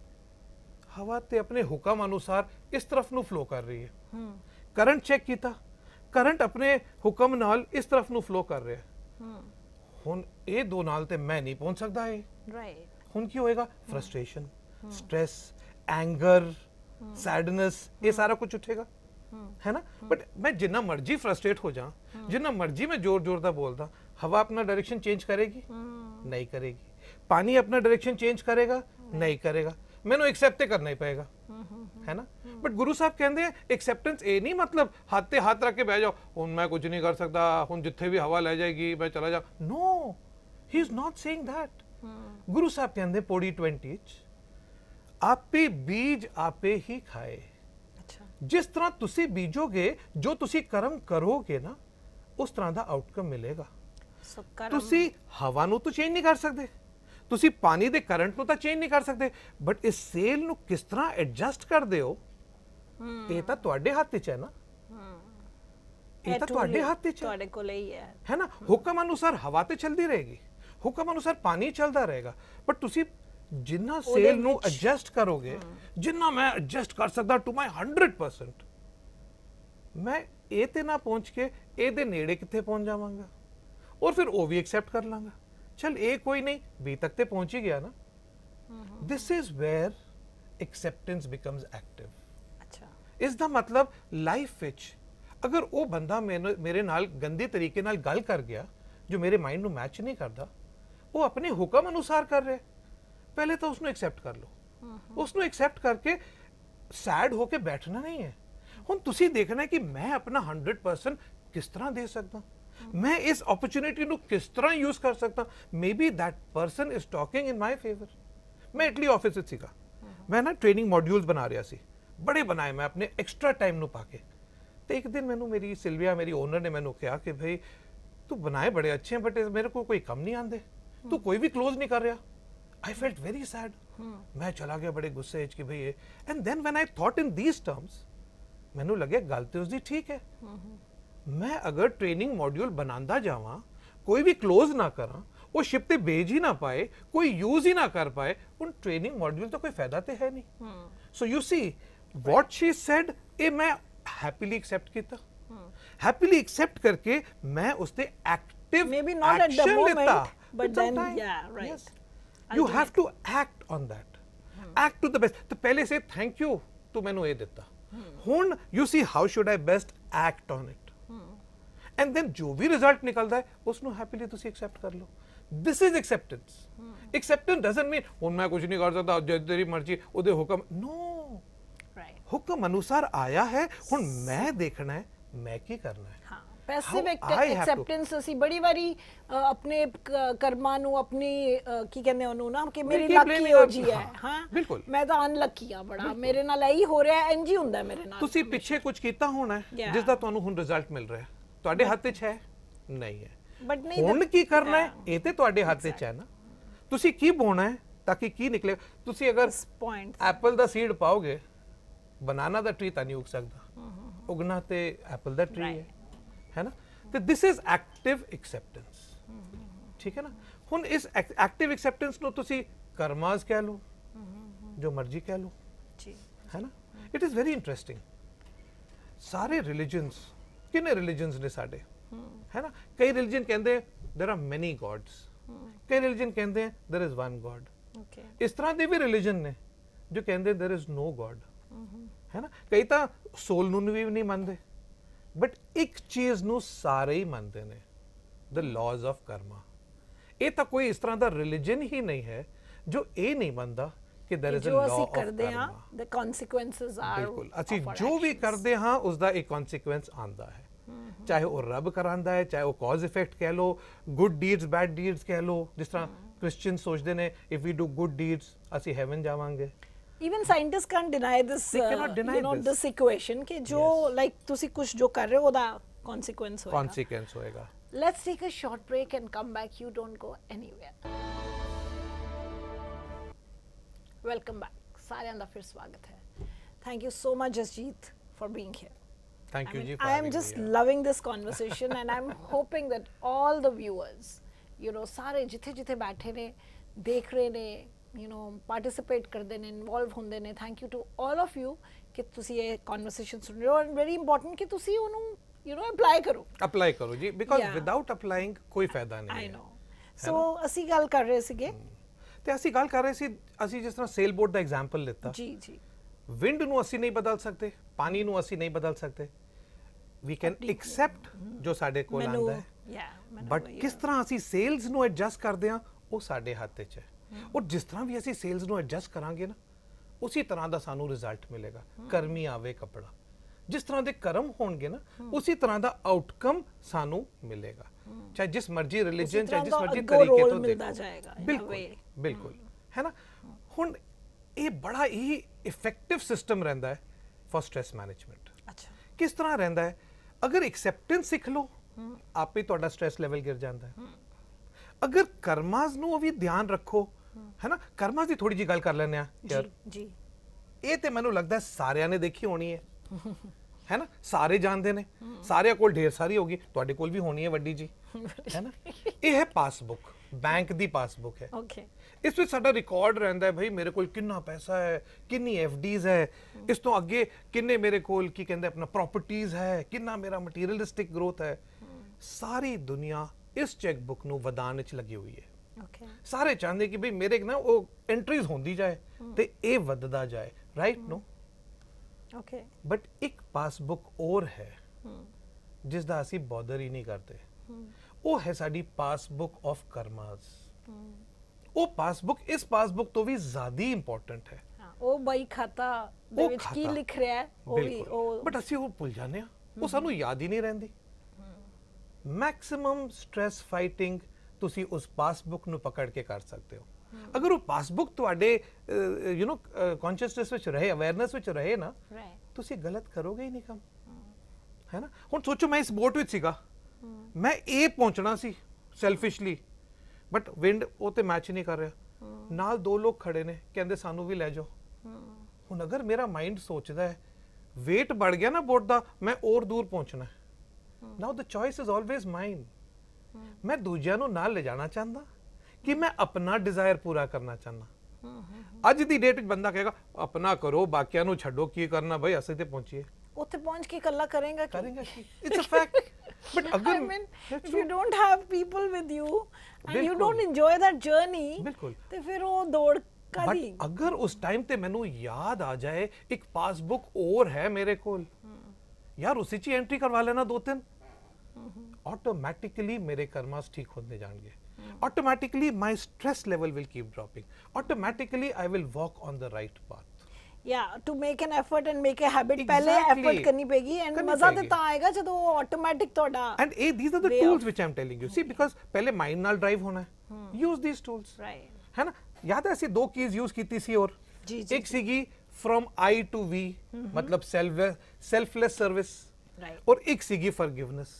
ਹਵਾ ਤੇ ਆਪਣੇ ਹੁਕਮ ਅਨੁਸਾਰ ਇਸ ਤਰਫ ਨੂੰ ਫਲੋ ਕਰ ਰਹੀ ਹੈ। ਕਰੰਟ ਚੈੱਕ ਕੀਤਾ, ਕਰੰਟ ਆਪਣੇ ਹੁਕਮ ਨਾਲ ਇਸ ਤਰਫ ਨੂੰ ਫਲੋ ਕਰ ਰਿਹਾ ਹੈ। ਹੁਣ ਇਹ ਦੋ ਨਾਲ ਤੇ ਮੈਂ ਨਹੀਂ ਪਹੁੰਚ ਸਕਦਾ ਇਹ। ਰਾਈਟ। ਹੁਣ ਕੀ ਹੋਏਗਾ, ਫਰਸਟ੍ਰੇਸ਼ਨ, ਸਟ੍ਰੈਸ, ਐਂਗਰ, ਸੈਡਨੈਸ, ਇਹ ਸਾਰਾ ਕੁਝ ਉੱਠੇਗਾ, है ना। बट मैं जितना मर्जी फ्रस्ट्रेट हो जाऊं, जितना मर्जी मैं जोर जोर दा बोलता, हवा अपना डायरेक्शन चेंज करेगी? नहीं करेगी। पानी अपना डायरेक्शन चेंज करेगा? नहीं करेगा। मैंने एक्सेप्ट करना ही पड़ेगा, है ना। बट गुरु साहब कहते हैं एक्सेप्टेंस ये नहीं मतलब हाथ ते हाथ रख के बह जाओ, हुन मैं कुछ नहीं कर सकता, हुन जिथे भी हवा ले जाएगी मैं चला जाऊं। No, he is not saying that. गुरु साहब कहते पौड़ी 20 आपे बीज आपे ही खाए। जिस तरह तुसी बीजोगे, जो तुसी कर्म करोगे ना, उस तरह दा आउटकम मिलेगा। तुसी हवा नू तो चेंज नहीं कर सकते, तुसी पानी दे करंट नू तो चेंज नहीं कर सकते, बट इस सेल नू किस तरह एडजस्ट कर दे हो, ये तो तुहाडे हाथ विच है ना। ये तो तुहाडे हाथ विच है ना। हुक्म अनुसार हवा ते चलती रहेगी, हुक्म अनुसार पानी चलता रहेगा, बट तुसी जिन्ना सेल नू एडजस्ट करोगे, जिन्ना मैं एडजस्ट कर सकता टू माई 100%, मैं ए ते ना पहुंच के ए दे नेड़े किथे पहुंच जावांगा, और फिर ओ भी एक्सेप्ट कर लांगा, चल ए कोई नहीं, बी तक ते पहुंच ही गया ना। This is where acceptance becomes active. अच्छा, इस दा मतलब लाइफ विच अगर वो बंदा मेरे नाल गंदे तरीके नाल गल कर गया जो मेरे माइंड नू मैच नहीं करता, वो अपने हुक्म अनुसार कर रहे, पहले तो उसको एक्सेप्ट कर लो। उसको एक्सेप्ट करके सैड होके बैठना नहीं है। हुन तुसी देखना है कि मैं अपना 100% किस तरह दे सकता, मैं इस अपॉर्चुनिटी नू किस तरह यूज कर सकता। Maybe that person is talking in my favour. मैं इटली ऑफिस विच सीगा, मैं ना ट्रेनिंग मॉड्यूल्स बना रहा सी, बड़े बनाए मैं अपने एक्स्ट्रा टाइम नू पाके। तो एक दिन मैनू मेरी सिल्विया मेरी ओनर ने मैनू कहा कि भाई तू बनाए बड़े अच्छे हैं, बट मेरे को कोई कम नहीं आंदे, तू कोई भी क्लोज नहीं कर रहा। I felt very sad. मैं चला गया बड़े गुस्से कि भाई ये, and then when I thought in these terms, मैनू लगे गल ते उसदी ठीक है। मैं अगर ट्रेनिंग मॉड्यूल बनांदा जावां, कोई भी क्लोज ना करा, वो शिप ते भेज ही ना पाए, कोई यूज ही ना कर पाए, उन ट्रेनिंग मॉड्यूल तो कोई फायदा ते है नहीं। So you see what she said, ए मैं हैप्पीली एक्सेप्ट कीता। हैप्पीली एक्सेप्ट करके मैं उसते active Maybe not at the moment, but then yeah, right, yes. You have to act on that, act to the best. तो पहले से thank you तू मैंने ये देता, हुन you see how should I best act on it, and then जो भी result निकलता है उसਨੂੰ happily तुसी accept कर लो. This is acceptance. Acceptance doesn't mean हुन मैं कुछ नहीं कर सकता, जब तेरी मर्जी उधे हुक्म, no, हुक्म अनुसार आया है, हुन मैं देखना है मैं की करना है. ਪੈਸਿਵ ਐਕਸੈਪਟੈਂਸ ਅਸੀਂ ਬੜੀ ਵਾਰੀ ਆਪਣੇ ਕਰਮਾਂ ਨੂੰ ਆਪਣੀ ਕੀ ਕਹਿੰਦੇ ਉਹਨੂੰ ਨਾ ਕਿ ਮੇਰੀ ਲੱਕੀ ਹੋ ਜੀ ਹੈ, ਹਾਂ ਬਿਲਕੁਲ ਮੈਂ ਤਾਂ ਅਨਲੱਕੀ ਆ ਬੜਾ, ਮੇਰੇ ਨਾਲ ਇਹੀ ਹੋ ਰਿਹਾ, ਇੰਜ ਹੀ ਹੁੰਦਾ ਮੇਰੇ ਨਾਲ. ਤੁਸੀਂ ਪਿੱਛੇ ਕੁਝ ਕੀਤਾ ਹੋਣਾ ਹੈ ਜਿਸ ਦਾ ਤੁਹਾਨੂੰ ਹੁਣ ਰਿਜ਼ਲਟ ਮਿਲ ਰਿਹਾ, ਤੁਹਾਡੇ ਹੱਥ 'ਚ ਹੈ ਨਹੀਂ ਹੈ, ਬਟ ਹੁਣ ਕੀ ਕਰਨਾ ਹੈ ਇਹ ਤੇ ਤੁਹਾਡੇ ਹੱਥ 'ਚ ਹੈ ਨਾ. ਤੁਸੀਂ ਕੀ ਬੋਣਾ ਹੈ ਤਾਂ ਕਿ ਕੀ ਨਿਕਲੇ. ਤੁਸੀਂ ਅਗਰ ਐਪਲ ਦਾ ਸੀਡ ਪਾਓਗੇ, ਬਨਾਨਾ ਦਾ ਟਰੀ ਤਾਂ ਨਹੀਂ ਉਗ ਸਕਦਾ, ਉਗਣਾ ਤੇ ਐਪਲ ਦਾ ਟਰੀ ਹੈ ਨਾ. ਤੇ ਦਿਸ ਇਜ਼ ਐਕਟਿਵ ਐਕਸੈਪਟੈਂਸ, ਠੀਕ ਹੈ ਨਾ. ਹੁਣ ਇਸ ਐਕਟਿਵ ਐਕਸੈਪਟੈਂਸ ਨੂੰ ਤੁਸੀਂ ਕਰਮਾਸ ਕਹਿ ਲਓ, ਜੋ ਮਰਜ਼ੀ ਕਹਿ ਲਓ ਜੀ, ਹੈ ਨਾ. It is very interesting. ਸਾਰੇ ਰਿਲੀਜਨਸ, ਕਿੰਨੇ ਰਿਲੀਜਨਸ ਨੇ ਸਾਡੇ, ਹੈ ਨਾ. ਕਈ ਰਿਲੀਜਨ ਕਹਿੰਦੇ ਦੇਰ ਆਰ ਮੈਨੀ ਗॉड्स, ਕਈ ਰਿਲੀਜਨ ਕਹਿੰਦੇ ਦੇਰ ਇਜ਼ ਵਨ ਗॉड. ਇਸ ਤਰ੍ਹਾਂ ਦੇ ਵੀ ਰਿਲੀਜਨ ਨੇ ਜੋ ਕਹਿੰਦੇ ਦੇਰ ਇਜ਼ ਨੋ ਗॉड, ਹੈ ਨਾ. ਕਈ ਤਾਂ ਸੋਲ ਨੂੰ ਵੀ ਨਹੀਂ ਮੰਨਦੇ, ਬਟ ਇੱਕ ਚੀਜ਼ ਨੂੰ ਸਾਰੇ ਹੀ ਮੰਨਦੇ ਨੇ, ਦ ਲਾਜ਼ ਆਫ ਕਰਮਾ. ਇਹ ਤਾਂ ਕੋਈ ਇਸ ਤਰ੍ਹਾਂ ਦਾ ਰਿਲੀਜਨ ਹੀ ਨਹੀਂ ਹੈ ਜੋ ਇਹ ਨਹੀਂ ਮੰਨਦਾ ਕਿ there is a law of karma. The consequences are ਬਿਲਕੁਲ ਅਸੀਂ ਜੋ ਵੀ ਕਰਦੇ ਹਾਂ ਉਸ ਦਾ ਇੱਕ consequence ਆਂਦਾ ਹੈ, ਚਾਹੇ ਉਹ ਰੱਬ ਕਰਾਂਦਾ ਹੈ, ਚਾਹੇ ਉਹ cause effect ਕਹਿ ਲਓ, good deeds bad deeds ਕਹਿ ਲਓ. ਜਿਸ ਤਰ੍ਹਾਂ ਕ੍ਰਿਸਚੀਅਨ ਸੋਚਦੇ ਨੇ if we do good deeds ਅਸੀਂ heaven ਜਾਵਾਂਗੇ. Even scientists can't deny this, this equation कि जो like तुसी कुछ जो कर रहे हो उदा consequence होएगा. Consequence होएगा. Let's take a short break and come back. You don't go anywhere. Welcome back. सारिਆਂ ਦਾ ਫਿਰ ਸਵਾਗਤ ਹੈ. Thank you so much Jasjeet for being here. Thank you ji. I am just loving this conversation and I'm hoping that all the viewers, you know, ਸਾਰੇ ਜਿੱਥੇ ਬੈਠੇ ਨੇ ਦੇਖ ਰਹੇ ਨੇ, you know, participate ਕਰਦੇ ਨੇ, ਇਨਵੋਲਵ ਹੁੰਦੇ ਨੇ. Thank you to all of you ਕਿ ਤੁਸੀਂ ਇਹ ਕਨਵਰਸੇਸ਼ਨ ਸੁਣ ਰਹੇ ਹੋ, ਐਂਡ ਵੈਰੀ ਇੰਪੋਰਟੈਂਟ ਕਿ ਤੁਸੀਂ ਉਹਨੂੰ ਯੂ نو ਅਪਲਾਈ ਕਰੋ ਜੀ, ਬਿਕਾਜ਼ ਵਿਦਆਊਟ ਅਪਲਾਈਂਗ ਕੋਈ ਫਾਇਦਾ ਨਹੀਂ ਹੈ. ਆਈ ਨੋ. ਸੋ ਅਸੀਂ ਗੱਲ ਕਰ ਰਹੇ ਸੀਗੇ ਤੇ ਅਸੀਂ ਗੱਲ ਕਰ ਰਹੇ ਸੀ, ਅਸੀਂ ਜਿਸ ਤਰ੍ਹਾਂ ਸੇਲ ਬੋਟ ਦਾ ਐਗਜ਼ਾਮਪਲ ਲਿੱਤਾ ਜੀ. ਵਿੰਡ ਨੂੰ ਅਸੀਂ ਨਹੀਂ ਬਦਲ ਸਕਦੇ, ਪਾਣੀ ਨੂੰ ਅਸੀਂ ਨਹੀਂ ਬਦਲ ਸਕਦੇ, ਵੀ ਕੈਨ ਐਕਸੈਪਟ ਜੋ ਸਾਡੇ ਕੋਲ ਆਉਂਦਾ ਹੈ, ਬਟ ਕਿਸ ਤਰ੍ਹਾਂ ਅਸੀਂ ਸੇਲਸ ਨੂੰ ਐਡਜਸਟ ਕਰਦੇ ਹਾਂ ਉਹ ਸਾਡੇ ਹੱਥ 'ਚ ਹੈ. ਔਰ ਜਿਸ ਤਰ੍ਹਾਂ ਵੀ ਅਸੀਂ ਸੇਲਸ ਨੂੰ ਐਡਜਸਟ ਕਰਾਂਗੇ ਨਾ, ਉਸੇ ਤਰ੍ਹਾਂ ਦਾ ਸਾਨੂੰ ਰਿਜ਼ਲਟ ਮਿਲੇਗਾ. ਕਰਮੀ ਆਵੇ ਕਪੜਾ, ਜਿਸ ਤਰ੍ਹਾਂ ਦੇ ਕਰਮ ਹੋਣਗੇ ਨਾ ਉਸੇ ਤਰ੍ਹਾਂ ਦਾ ਆਊਟਕਮ ਸਾਨੂੰ ਮਿਲੇਗਾ, ਚਾਹੇ ਜਿਸ ਮਰਜ਼ੀ ਰਿਲੀਜਨ, ਚਾਹੇ ਜਿਸ ਮਰਜ਼ੀ ਤਰੀਕੇ ਤੋਂ ਦੇਖੋ. ਬਿਲਕੁਲ ਹੈ ਨਾ. ਹੁਣ ਇਹ ਬੜਾ ਹੀ ਇਫੈਕਟਿਵ ਸਿਸਟਮ ਰਹਿੰਦਾ ਹੈ ਫॉर ਸਟ੍ਰੈਸ ਮੈਨੇਜਮੈਂਟ. ਕਿਸ ਤਰ੍ਹਾਂ ਰਹਿੰਦਾ ਹੈ, ਅਗਰ ਐਕਸੈਪਟੈਂਸ ਸਿੱਖ ਲਓ ਆਪੇ ਤੁਹਾਡਾ ਸਟ੍ਰੈਸ ਲੈਵਲ ਗਿਰ ਜਾਂਦਾ ਹੈ. ਅਗਰ ਕਰਮਾਸ ਨੂੰ ਵੀ ਧਿਆਨ ਰੱਖੋ, ਹੈ ਨਾ. ਕਰਮਾਸ ਦੀ ਥੋੜੀ ਜੀ ਗੱਲ ਕਰ ਲੈਂਦੇ ਆ ਯਾਰ ਜੀ. ਇਹ ਤੇ ਮੈਨੂੰ ਲੱਗਦਾ ਸਾਰਿਆਂ ਨੇ ਦੇਖੀ ਹੋਣੀ ਹੈ ਨਾ, ਸਾਰੇ ਜਾਣਦੇ ਨੇ, ਸਾਰਿਆਂ ਕੋਲ ਢੇਰ ਸਾਰੀ ਹੋਗੀ, ਤੁਹਾਡੇ ਕੋਲ ਵੀ ਹੋਣੀ ਹੈ ਵੱਡੀ ਜੀ, ਹੈ ਨਾ. ਇਹ ਹੈ ਪਾਸਬੁੱਕ, ਬੈਂਕ ਦੀ ਪਾਸਬੁੱਕ ਹੈ. ਇਸ ਵਿੱਚ ਸਾਡਾ ਰਿਕਾਰਡ ਰਹਿੰਦਾ ਹੈ, ਭਾਈ ਮੇਰੇ ਕੋਲ ਕਿੰਨਾ ਪੈਸਾ ਹੈ, ਕਿੰਨੀ ਐਫਡੀਜ਼ ਹੈ, ਇਸ ਤੋਂ ਅੱਗੇ ਕਿੰਨੇ ਮੇਰੇ ਕੋਲ ਕੀ ਕਹਿੰਦੇ ਆਪਣਾ ਪ੍ਰਾਪਰਟੀਜ਼ ਹੈ, ਕਿੰਨਾ ਮੇਰਾ ਮਟੀਰੀਅਲਿਸਟਿਕ ਗਰੋਥ ਹੈ. ਸਾਰੀ ਦੁਨੀਆ ਇਸ ਚੈੱਕ ਬੁੱਕ ਨੂੰ ਵਧਾਉਣ ਵਿੱਚ ਲੱਗੀ ਹੋਈ ਹੈ. ਸਾਰੇ ਚਾਹੁੰਦੇ ਕਿ ਭਈ ਮੇਰੇ ਨਾ ਉਹ ਐਂਟਰੀਜ਼ ਹੁੰਦੀ ਜਾਏ ਤੇ ਇਹ ਵੱਧਦਾ ਜਾਏ, ਰਾਈਟ ਨੋ. ਬਟ ਇੱਕ ਪਾਸਬੁੱਕ ਹੋਰ ਹੈ ਜਿਸ ਦਾ ਅਸੀਂ ਬੋਦਰ ਹੀ ਨਹੀਂ ਕਰਦੇ, ਉਹ ਹੈ ਸਾਡੀ ਪਾਸਬੁੱਕ ਆਫ ਕਰਮਾਸ. ਉਹ ਪਾਸਬੁੱਕ ਇਸ ਪਾਸਬੁੱਕ ਤੋਂ ਵੀ ਜ਼ਿਆਦਾ ਇੰਪੋਰਟੈਂਟ ਹੈ. ਉਹ ਬਈ ਖਾਤਾ ਦੇ ਵਿੱਚ ਕੀ ਲਿਖ ਰਿਹਾ ਹੈ ਉਹ ਵੀ, ਬਟ ਅਸੀਂ ਉਹ ਭੁੱਲ ਜਾਂਦੇ ਹਾਂ, ਉਹ ਸਾਨੂੰ ਯਾਦ ਹੀ ਨਹੀਂ ਰਹਿੰਦੀ. ਮੈਕਸਿਮਮ ਸਟ੍ਰੈਸ ਫਾਈਟਿੰਗ ਤੁਸੀਂ ਉਸ ਪਾਸਬੁੱਕ ਨੂੰ ਪਕੜ ਕੇ ਕਰ ਸਕਦੇ ਹੋ. ਅਗਰ ਉਹ ਪਾਸਬੁੱਕ ਤੁਹਾਡੇ ਯੂ نو ਕੌਨਸ਼ੀਅਸਨੈਸ ਵਿੱਚ ਰਹੇ, ਅਵੇਅਰਨੈਸ ਵਿੱਚ ਰਹੇ ਨਾ, ਤੁਸੀਂ ਗਲਤ ਕਰੋਗੇ ਹੀ ਨਹੀਂ ਕੰਮ, ਹੈ ਨਾ. ਹੁਣ ਸੋਚੋ ਮੈਂ ਇਸ ਬੋਟ ਵਿੱਚ ਸੀਗਾ, ਮੈਂ ਇਹ ਪਹੁੰਚਣਾ ਸੀ ਸੈਲਫਿਸ਼ਲੀ, ਬਟ ਵਿੰਡ ਉਹ ਤੇ ਮੈਚ ਨਹੀਂ ਕਰ ਰਿਹਾ, ਨਾਲ ਦੋ ਲੋਕ ਖੜੇ ਨੇ ਕਹਿੰਦੇ ਸਾਨੂੰ ਵੀ ਲੈ ਜਾਓ. ਹੁਣ ਅਗਰ ਮੇਰਾ ਮਾਈਂਡ ਸੋਚਦਾ ਹੈ weight बढ़ गया ना बोट दा, मैं और दूर पहुंचना है. Now the choice is always mine. मैं दूजिया नु नाल ले जाना चाहता कि मैं अपना डिजायर पूरा करना चाहना. ਅੱਜ ਦੀ ਡੇਟ ਵਿੱਚ ਬੰਦਾ ਕਹੇਗਾ ਆਪਣਾ ਕਰੋ, ਬਾਕੀਆਂ ਨੂੰ ਛੱਡੋ, ਕੀ ਕਰਨਾ ਭਾਈ, ਅਸੀਂ ਤੇ ਪਹੁੰਚੀਏ. ਉੱਥੇ ਪਹੁੰਚ ਕੇ ਇਕੱਲਾ ਕਰੇਗਾ ਕੀ? It's a fact. but agar I mean if you don't have people with you and you don't enjoy that journey ਤੇ ਫਿਰ ਉਹ ਦੌੜ ਕਾਦੀ ਅਗਰ ਉਸ ਟਾਈਮ ਤੇ ਮੈਨੂੰ ਯਾਦ ਆ ਜਾਏ ਇੱਕ ਪਾਸਬੁੱਕ ਹੋਰ ਹੈ ਮੇਰੇ ਕੋਲ ਯਾਰ ਉਸੇ ਚ ਐਂਟਰੀ ਕਰਵਾ ਲੈਣਾ 2-3 automatically ਮੇਰੇ ਕਰਮਾਸ ਠੀਕ ਹੁੰਦੇ ਜਾਣਗੇ automatically my stress level will keep dropping automatically I will walk on the right path yeah to make an effort and make a habit पहले effort करनी पेगी and मजा ਤੇ ਤਾਂ ਆਏਗਾ ਜਦੋਂ automatic ਤੁਹਾਡਾ and these are the tools which I'm telling you see because ਪਹਿਲੇ mind ਨਾਲ drive ਹੋਣਾ ਹੈ use these tools right है ना याद है ਅਸੀਂ ਦੋ keys use ਕੀਤੀ ਸੀ और ਇੱਕ ਸੀਗੀ from I to we मतलब selfless service और ਇੱਕ ਸੀਗੀ forgiveness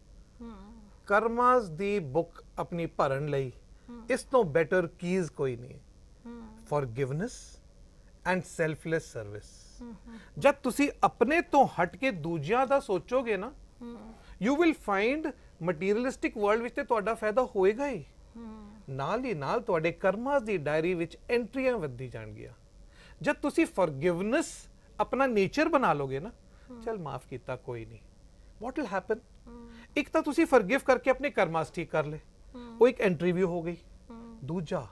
ਕਰਮਾਸ ਦੀ ਬੁੱਕ ਆਪਣੀ ਭਰਨ ਲਈ ਇਸ ਤੋਂ ਬੈਟਰ ਕੀਜ਼ ਕੋਈ ਨਹੀਂ ਫॉरगिवनेस ਐਂਡ ਸੈਲਫਲੈਸ ਸਰਵਿਸ ਜਦ ਤੁਸੀਂ ਆਪਣੇ ਤੋਂ ਹਟ ਕੇ ਦੂਜਿਆਂ ਦਾ ਸੋਚੋਗੇ ਨਾ you will find materialistic world ਵਿੱਚ ਤੇ ਤੁਹਾਡਾ ਫਾਇਦਾ ਹੋਏਗਾ ਹੀ ਨਾਲ ਹੀ ਨਾਲ ਤੁਹਾਡੇ ਕਰਮਾਂ ਦੀ ਡਾਇਰੀ ਵਿੱਚ ਐਂਟਰੀਆਂ ਵੱਧਦੀ ਜਾਣਗੀਆਂ ਜਦ ਤੁਸੀਂ ਫॉरगिवनेस ਆਪਣਾ ਨੇਚਰ ਬਣਾ ਲੋਗੇ ਨਾ ਚਲ ਮਾਫ ਕੀਤਾ ਕੋਈ ਨਹੀਂ what will happen ਇੱਕ ਤਾਂ ਤੁਸੀਂ ਫॉरगिव ਕਰਕੇ ਆਪਣੇ ਕਰਮਾਸ ਠੀਕ ਕਰ ਲੇ ਉਹ ਇੱਕ ਐਂਟਰੀ ਵੀ ਹੋ ਗਈ ਦੂਜਾ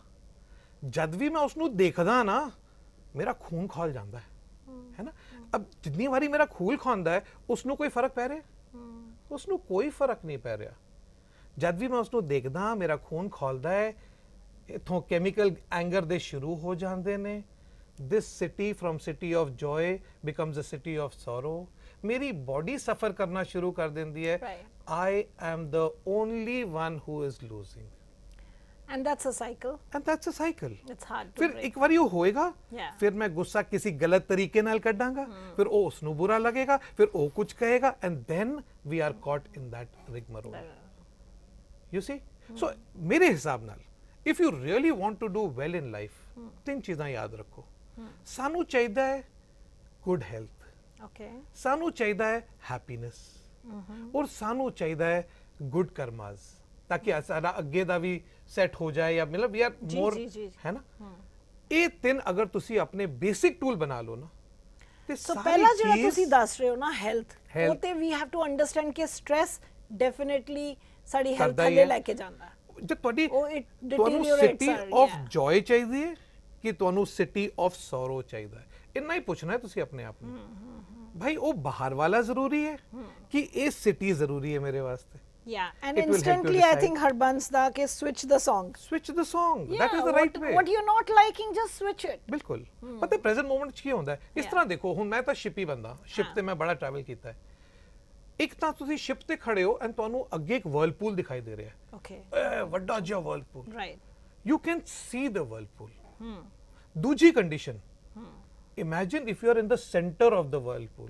ਜਦ ਵੀ ਮੈਂ ਉਸ ਨੂੰ ਦੇਖਦਾ ਨਾ ਮੇਰਾ ਖੂਨ ਖੌਲ ਜਾਂਦਾ ਹੈ ਨਾ ਅਬ ਜਿੰਨੀ ਵਾਰੀ ਮੇਰਾ ਖੂਨ ਖੌਂਦਾ ਹੈ ਉਸ ਨੂੰ ਕੋਈ ਫਰਕ ਪੈ ਰਿਹਾ ਉਸ ਨੂੰ ਕੋਈ ਫਰਕ ਨਹੀਂ ਪੈ ਰਿਹਾ ਜਦ ਵੀ ਮੈਂ ਉਸ ਨੂੰ ਦੇਖਦਾ ਮੇਰਾ ਖੂਨ ਖੌਲਦਾ ਹੈ ਇਥੋਂ ਕੈਮੀਕਲ ਐਂਗਰ ਦੇ ਸ਼ੁਰੂ ਹੋ ਜਾਂਦੇ ਨੇ this city from city of joy becomes a city of sorrow मेरी body suffer करना शुरू कर देती है I am the only one who is losing and that's a cycle it's hard to फिर एक बार ये होएगा फिर मैं गुस्सा किसी गलत तरीके नाल कड्डांगा फिर ओ उसनु बुरा लगेगा फिर ओ कुछ कहेगा and then we are caught in that rigmarole you see so मेरे हिसाब नाल if you really want to do well in life तीन चीज़ां याद रखो सानू चाहिदा है good health सानू चाहिदा है हैप्पीनेस और सानू चाहिदा है गुड कर्मास ताकि सारा अगे दा भी सेट हो जाए या मतलब यार मोर है ना ये तीन अगर तुसी अपने बेसिक टूल बना लो ना ते सो पहला जेड़ा तुसी दस रहे हो ना हेल्थ वो ते वी हैव टू अंडरस्टैंड कि स्ट्रेस डेफिनेटली साडी हेल्थ थले लेके जांदा है जे तोडी तोनु सिटी ऑफ जॉय चाहिदी है कि तोनु सिटी ऑफ सॉरो चाहिदा है इन्ना ही पूछना है तुसी अपने आप में भाई वो बाहर वाला जरूरी है कि ये सिटी जरूरी है मेरे वास्ते yeah and instantly I think Harbans da ke switch the song that is the right way what you're not liking just switch it बिल्कुल पता है प्रेजेंट मोमेंट च की होंदा है इस तरह देखो हुन मैं ਤਾਂ शिपी बंदा शिप ਤੇ मैं बड़ा ट्रैवल ਕੀਤਾ ਹੈ ਇੱਕ ਤਾਂ ਤੁਸੀਂ ਸ਼ਿਪ ਤੇ ਖੜੇ ਹੋ ਐਂਡ ਤੁਹਾਨੂੰ ਅੱਗੇ ਇੱਕ ਵਰਲਪੂਲ ਦਿਖਾਈ ਦੇ ਰਿਹਾ ਹੈ ਓਕੇ ਵੱਡਾ ਜਿਹਾ whirlpool right you can see the whirlpool ਦੂਜੀ condition imagine if you are in the center of the whirlpool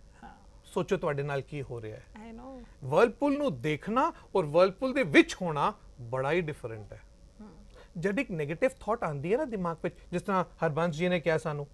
ਸੋਚੋ ਤੁਹਾਡੇ ਨਾਲ ਕੀ ਹੋ ਰਿਹਾ ਹੈ I know whirlpool ਨੂੰ ਦੇਖਣਾ ਔਰ whirlpool ਦੇ ਵਿੱਚ ਹੋਣਾ ਬੜਾ ਹੀ ਡਿਫਰੈਂਟ ਹੈ ਜਦ ਇੱਕ 네ਗੇਟਿਵ ਥਾਟ ਆਂਦੀ ਹੈ ਨਾ ਦਿਮਾਗ ਵਿੱਚ ਜਿਸ ਤਰ੍ਹਾਂ ਹਰਬੰਸ ਜੀ ਨੇ ਕਿਹਾ ਸਾਨੂੰ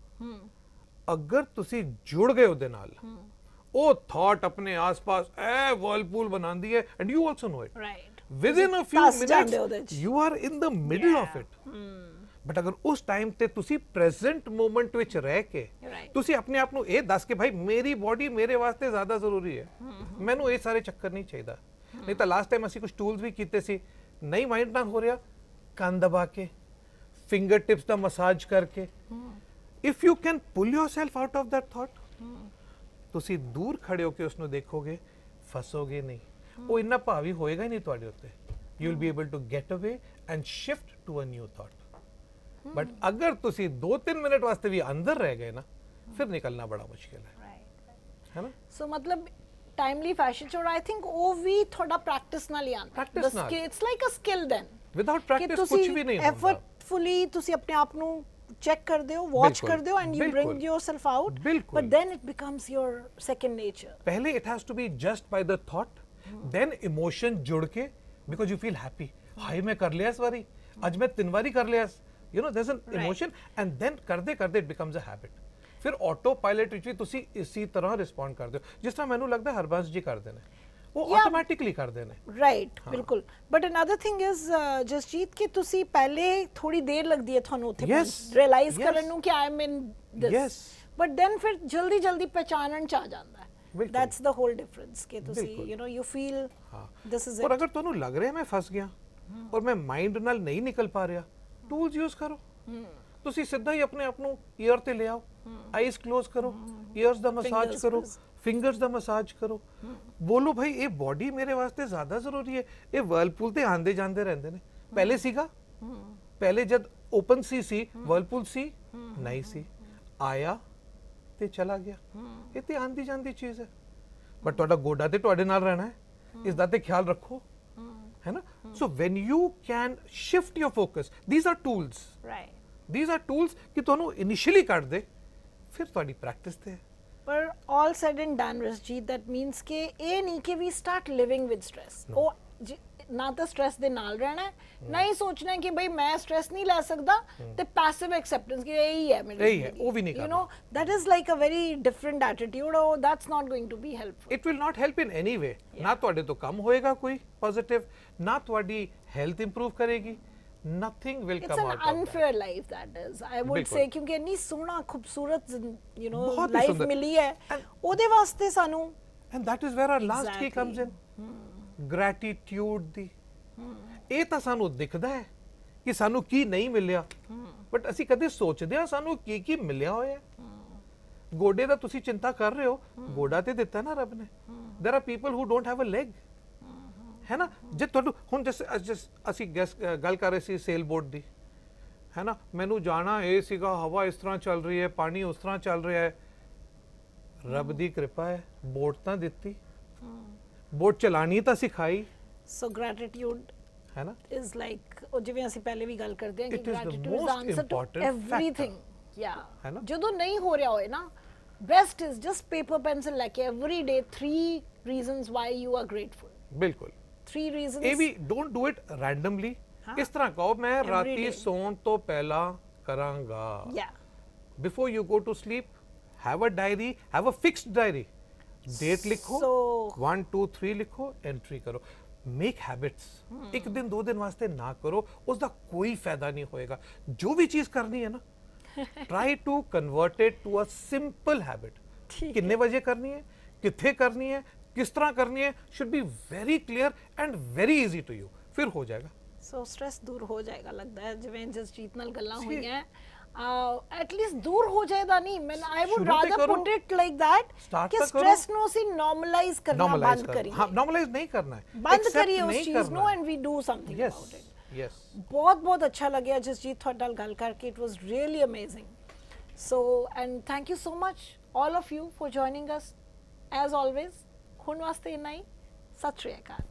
ਅਗਰ ਤੁਸੀਂ ਜੁੜ ਗਏ ਉਹਦੇ ਨਾਲ ਉਹ ਥਾਟ ਆਪਣੇ ਆਸ-ਪਾਸ ਐ whirlpool ਬਣਾਉਂਦੀ ਹੈ and you also know it right within a few minutes you are in the middle of it but अगर उस टाइम ते तुसी प्रेजेंट मोमेंट विच रह के तुसी अपने आप ਨੂੰ ਇਹ ਦੱਸ ਕੇ ਭਾਈ ਮੇਰੀ ਬਾਡੀ ਮੇਰੇ ਵਾਸਤੇ ਜ਼ਿਆਦਾ ਜ਼ਰੂਰੀ ਹੈ ਮੈਨੂੰ ਇਹ ਸਾਰੇ ਚੱਕਰ ਨਹੀਂ ਚਾਹੀਦਾ ਨਹੀਂ ਤਾਂ ਲਾਸਟ ਟਾਈਮ ਅਸੀਂ ਕੁਝ ਟੂਲਸ ਵੀ ਕੀਤੇ ਸੀ ਨਹੀਂ ਮਾਈਂਡ ਨਾਲ ਹੋ ਰਿਹਾ ਕੰਨ ਦਬਾ ਕੇ ਫਿੰਗਰ ਟਿਪਸ ਦਾ ਮਸਾਜ ਕਰਕੇ if you can pull yourself out of that thought ਤੁਸੀਂ ਦੂਰ ਖੜੇ ਹੋ ਕੇ ਉਸ ਨੂੰ ਦੇਖੋਗੇ ਫਸੋਗੇ ਨਹੀਂ ਉਹ ਇੰਨਾ ਭਾਵੀ ਹੋਏਗਾ ਹੀ ਨਹੀਂ ਤੁਹਾਡੇ ਉੱਤੇ you will be able to get away and shift to a new thought but अगर तुसी 2-3 मिनट वास्ते भी अंदर रह गए ना फिर निकलना बड़ा मुश्किल है ना सो मतलब टाइमली फैशन और आई थिंक वो भी थोड़ा प्रैक्टिस नाल ही आंदा प्रैक्टिस नाल it's like a skill then without practice कुछ भी नहीं होता एफर्टफुली तुसी अपने आप नु चेक कर दे हो वॉच कर दे हो and you bring yourself out but then it becomes your second nature पहले it has to be just by the thought then emotion जुड़ के बिकॉज़ यू फील हैप्पी हाय मैं कर लिया इस बारी आज मैं 3 बारी कर लिया you know there's an emotion and then ਕਰਦੇ it becomes a habit ਫਿਰ ਆਟੋ ਪਾਇਲਟ ਵਿੱਚ ਵੀ ਤੁਸੀਂ ਇਸੇ ਤਰ੍ਹਾਂ ਰਿਸਪੌਂਡ ਕਰਦੇ ਹੋ ਜਿਸ ਤਰ੍ਹਾਂ ਮੈਨੂੰ ਲੱਗਦਾ ਹਰਬੰਸ ਜੀ ਕਰਦੇ ਨੇ ਉਹ ਆਟੋਮੈਟਿਕਲੀ ਕਰਦੇ ਨੇ ਰਾਈਟ ਬਿਲਕੁਲ but another thing is Jasjit ਕਿ ਤੁਸੀਂ ਪਹਿਲੇ ਥੋੜੀ ਦੇਰ ਲੱਗਦੀ ਹੈ ਤੁਹਾਨੂੰ ਉੱਥੇ ਰਿਅਲਾਈਜ਼ ਕਰਨ ਨੂੰ ਕਿ I am in this but then ਫਿਰ ਜਲਦੀ ਪਹਿਚਾਨਣ ਚ ਆ ਜਾਂਦਾ ਹੈ दैट्स द होल डिफरेंस कि ਤੁਸੀਂ you know you feel this is it. ਔਰ ਅਗਰ ਤੁਹਾਨੂੰ ਲੱਗ ਰਿਹਾ ਮੈਂ ਫਸ ਗਿਆ ਔਰ ਮੈਂ ਮਾਈਂਡ ਨਾਲ ਨਹੀਂ ਨਿਕਲ ਪਾ ਰਿਹਾ, ਟੂਲਸ ਯੂਜ਼ ਕਰੋ। ਤੁਸੀਂ ਸਿੱਧਾ ਹੀ ਆਪਣੇ ਆਪ ਨੂੰ ਈਅਰ ਤੇ ਲੈ ਆਓ, ਆਈਜ਼ ਕਲੋਜ਼ ਕਰੋ, ਈਅਰਸ ਦਾ ਮਸਾਜ ਕਰੋ, ਫਿੰਗਰਸ ਦਾ ਮਸਾਜ ਕਰੋ, ਬੋਲੋ ਭਾਈ ਇਹ ਬੋਡੀ ਮੇਰੇ ਵਾਸਤੇ ਜ਼ਿਆਦਾ ਜ਼ਰੂਰੀ ਹੈ। ਇਹ ਵਰਲਪੂਲ ਤੇ ਆਂਦੇ ਜਾਂਦੇ ਰਹਿੰਦੇ ਨੇ, ਪਹਿਲੇ ਸੀਗਾ, ਪਹਿਲੇ ਜਦ ਓਪਨ ਸੀ ਵਰਲਪੂਲ ਸੀ ਨਹੀਂ ਸੀ, ਆਇਆ ਤੇ ਚਲਾ ਗਿਆ। ਇਹ ਤੇ ਆਂਦੀ ਜਾਂਦੀ ਚੀਜ਼ ਹੈ, ਬਟ ਤੁਹਾਡਾ ਗੋਡਾ ਤੇ ਤੁਹਾਡੇ ਨਾਲ ਰਹਿਣਾ ਹੈ, ਇਸ ਦਾ ਤੇ ਖਿਆਲ ਰੱਖੋ, है ना। So when you can shift your focus, these are tools, right, these are tools कि ਤੁਹਾਨੂੰ initially ਕੱਢ ਦੇ, ਫਿਰ ਤੁਹਾਡੀ practice ਤੇ। ਪਰ all said and done Rajjeet, that means ਕਿ ਇਹ ਨਹੀਂ ਕਿ we start living with stress, ਉਹ ਨਾ ਤਾਂ ਸਟ੍ਰੈਸ ਦੇ ਨਾਲ ਰਹਿਣਾ ਹੈ, ਨਾ ਹੀ ਸੋਚਣਾ ਕਿ ਭਾਈ ਮੈਂ ਸਟ੍ਰੈਸ ਨਹੀਂ ਲੈ ਸਕਦਾ ਤੇ ਪੈਸਿਵ ਐਕਸੈਪਟੈਂਸ ਕਿ ਇਹੀ ਹੈ ਮੇਰੀ, ਇਹੀ ਹੈ, ਉਹ ਵੀ ਨਹੀਂ ਕਰਨਾ। You know that is like a very different attitude, or that's not going to be helpful, it will not help in any way। ਨਾ ਤੁਹਾਡੇ ਤੋਂ ਕੰਮ ਹੋਏਗਾ ਕੋਈ ਪੋਜ਼ਿਟਿਵ, ਨਾ ਤੁਹਾਡੀ ਹੈਲਥ ਇੰਪਰੂਵ ਕਰੇਗੀ, nothing will come out of that। It's an unfair life, that is, I would say, ਕਿਉਂਕਿ ਇੰਨੀ ਸੋਹਣਾ ਖੂਬਸੂਰਤ ਯੂ نو ਲਾਈਫ ਮਿਲੀ ਹੈ, ਉਹਦੇ ਵਾਸਤੇ ਸਾਨੂੰ, and that is where our last key comes in, gratitude ਦੀ। ਇਹ ਤਾਂ ਸਾਨੂੰ ਦਿਖਦਾ ਹੈ ਕਿ ਸਾਨੂੰ ਕੀ ਨਹੀਂ ਮਿਲਿਆ, ਬਟ ਅਸੀਂ ਕਦੇ ਸੋਚਦੇ ਹਾਂ ਸਾਨੂੰ ਕੀ ਕੀ ਮਿਲਿਆ ਹੋਇਆ। ਗੋਡੇ ਦਾ ਤੁਸੀਂ ਚਿੰਤਾ ਕਰ ਰਹੇ ਹੋ, ਗੋਡਾ ਤੇ ਦਿੱਤਾ ਨਾ ਰੱਬ ਨੇ। there are people who don't have a leg, ਹੈ ਨਾ। ਜੇ ਤੁਹਾਨੂੰ ਹੁਣ ਅਸੀਂ ਗੱਲ ਕਰ ਰਹੇ ਸੀ ਸੇਲ ਬੋਟ ਦੀ, ਹੈ ਨਾ, ਮੈਨੂੰ ਜਾਣਾ ਇਹ ਸੀਗਾ, ਹਵਾ ਇਸ ਤਰ੍ਹਾਂ ਚੱਲ ਰਹੀ ਹੈ, ਪਾਣੀ ਉਸ ਤਰ੍ਹਾਂ ਚੱਲ ਰਿਹਾ ਹੈ, ਰੱਬ ਦੀ ਕਿਰਪਾ ਹੈ, ਬੋਟ ਤਾਂ ਦਿੱਤੀ, ਬੋਟ ਚਲਾਣੀ ਤਾਂ ਸਿਖਾਈ। ਸੋ ਗ੍ਰੈਟੀਟਿਊਡ ਹੈ ਨਾ ਇਜ਼ ਲਾਈਕ, ਉਹ ਜਿਵੇਂ ਅਸੀਂ ਪਹਿਲੇ ਵੀ ਗੱਲ ਕਰਦੇ ਹਾਂ ਕਿ gratitude is answer to everything. Yeah, ਜਦੋਂ ਨਹੀਂ ਹੋ ਰਿਹਾ ਹੋਏ ਨਾ, best is just paper pencil ਲੈ ਕੇ every day 3 reasons why you are grateful. ਬਿਲਕੁਲ 3 ਰੀਜ਼ਨਸ। ਇਹ ਵੀ ਡੋਂਟ ਡੂ ਇਟ ਰੈਂਡਮਲੀ। ਇਸ ਤਰ੍ਹਾਂ ਕਹੋ ਮੈਂ ਰਾਤੀ ਸੌਣ ਤੋਂ ਪਹਿਲਾਂ ਕਰਾਂਗਾ। Yeah, before you go to sleep have a diary, have a fixed diary, date लिखो, 1 2 3 लिखो, एंट्री करो, मेक हैबिट्स। एक दिन 2 दिन वास्ते ना करो, उसका कोई फायदा नहीं होएगा। जो भी चीज करनी है ना, try to convert it to a simple habit. कितने बजे करनी है, किथे करनी है, किस तरह करनी है, should be very clear and very easy to you, फिर हो जाएगा। सो स्ट्रेस दूर हो जाएगा लगता है, जिवें जसजीत नाल गल्लां होईयां एटलीस्ट दूर हो जाएगा। नहीं, मैं I would rather put it like that कि स्ट्रेस नो सी नॉर्मलाइज करना बंद करिए। हां, नॉर्मलाइज नहीं करना है, बंद करिए उस चीज नो, and we do something about it. Yes, बहुत बहुत अच्छा लगा जसजीत थोड़े नाल गल करके, it was really amazing. So and thank you so much all of you for joining us as always. हुण वास्ते इन्ना ही, सत श्री अकाल।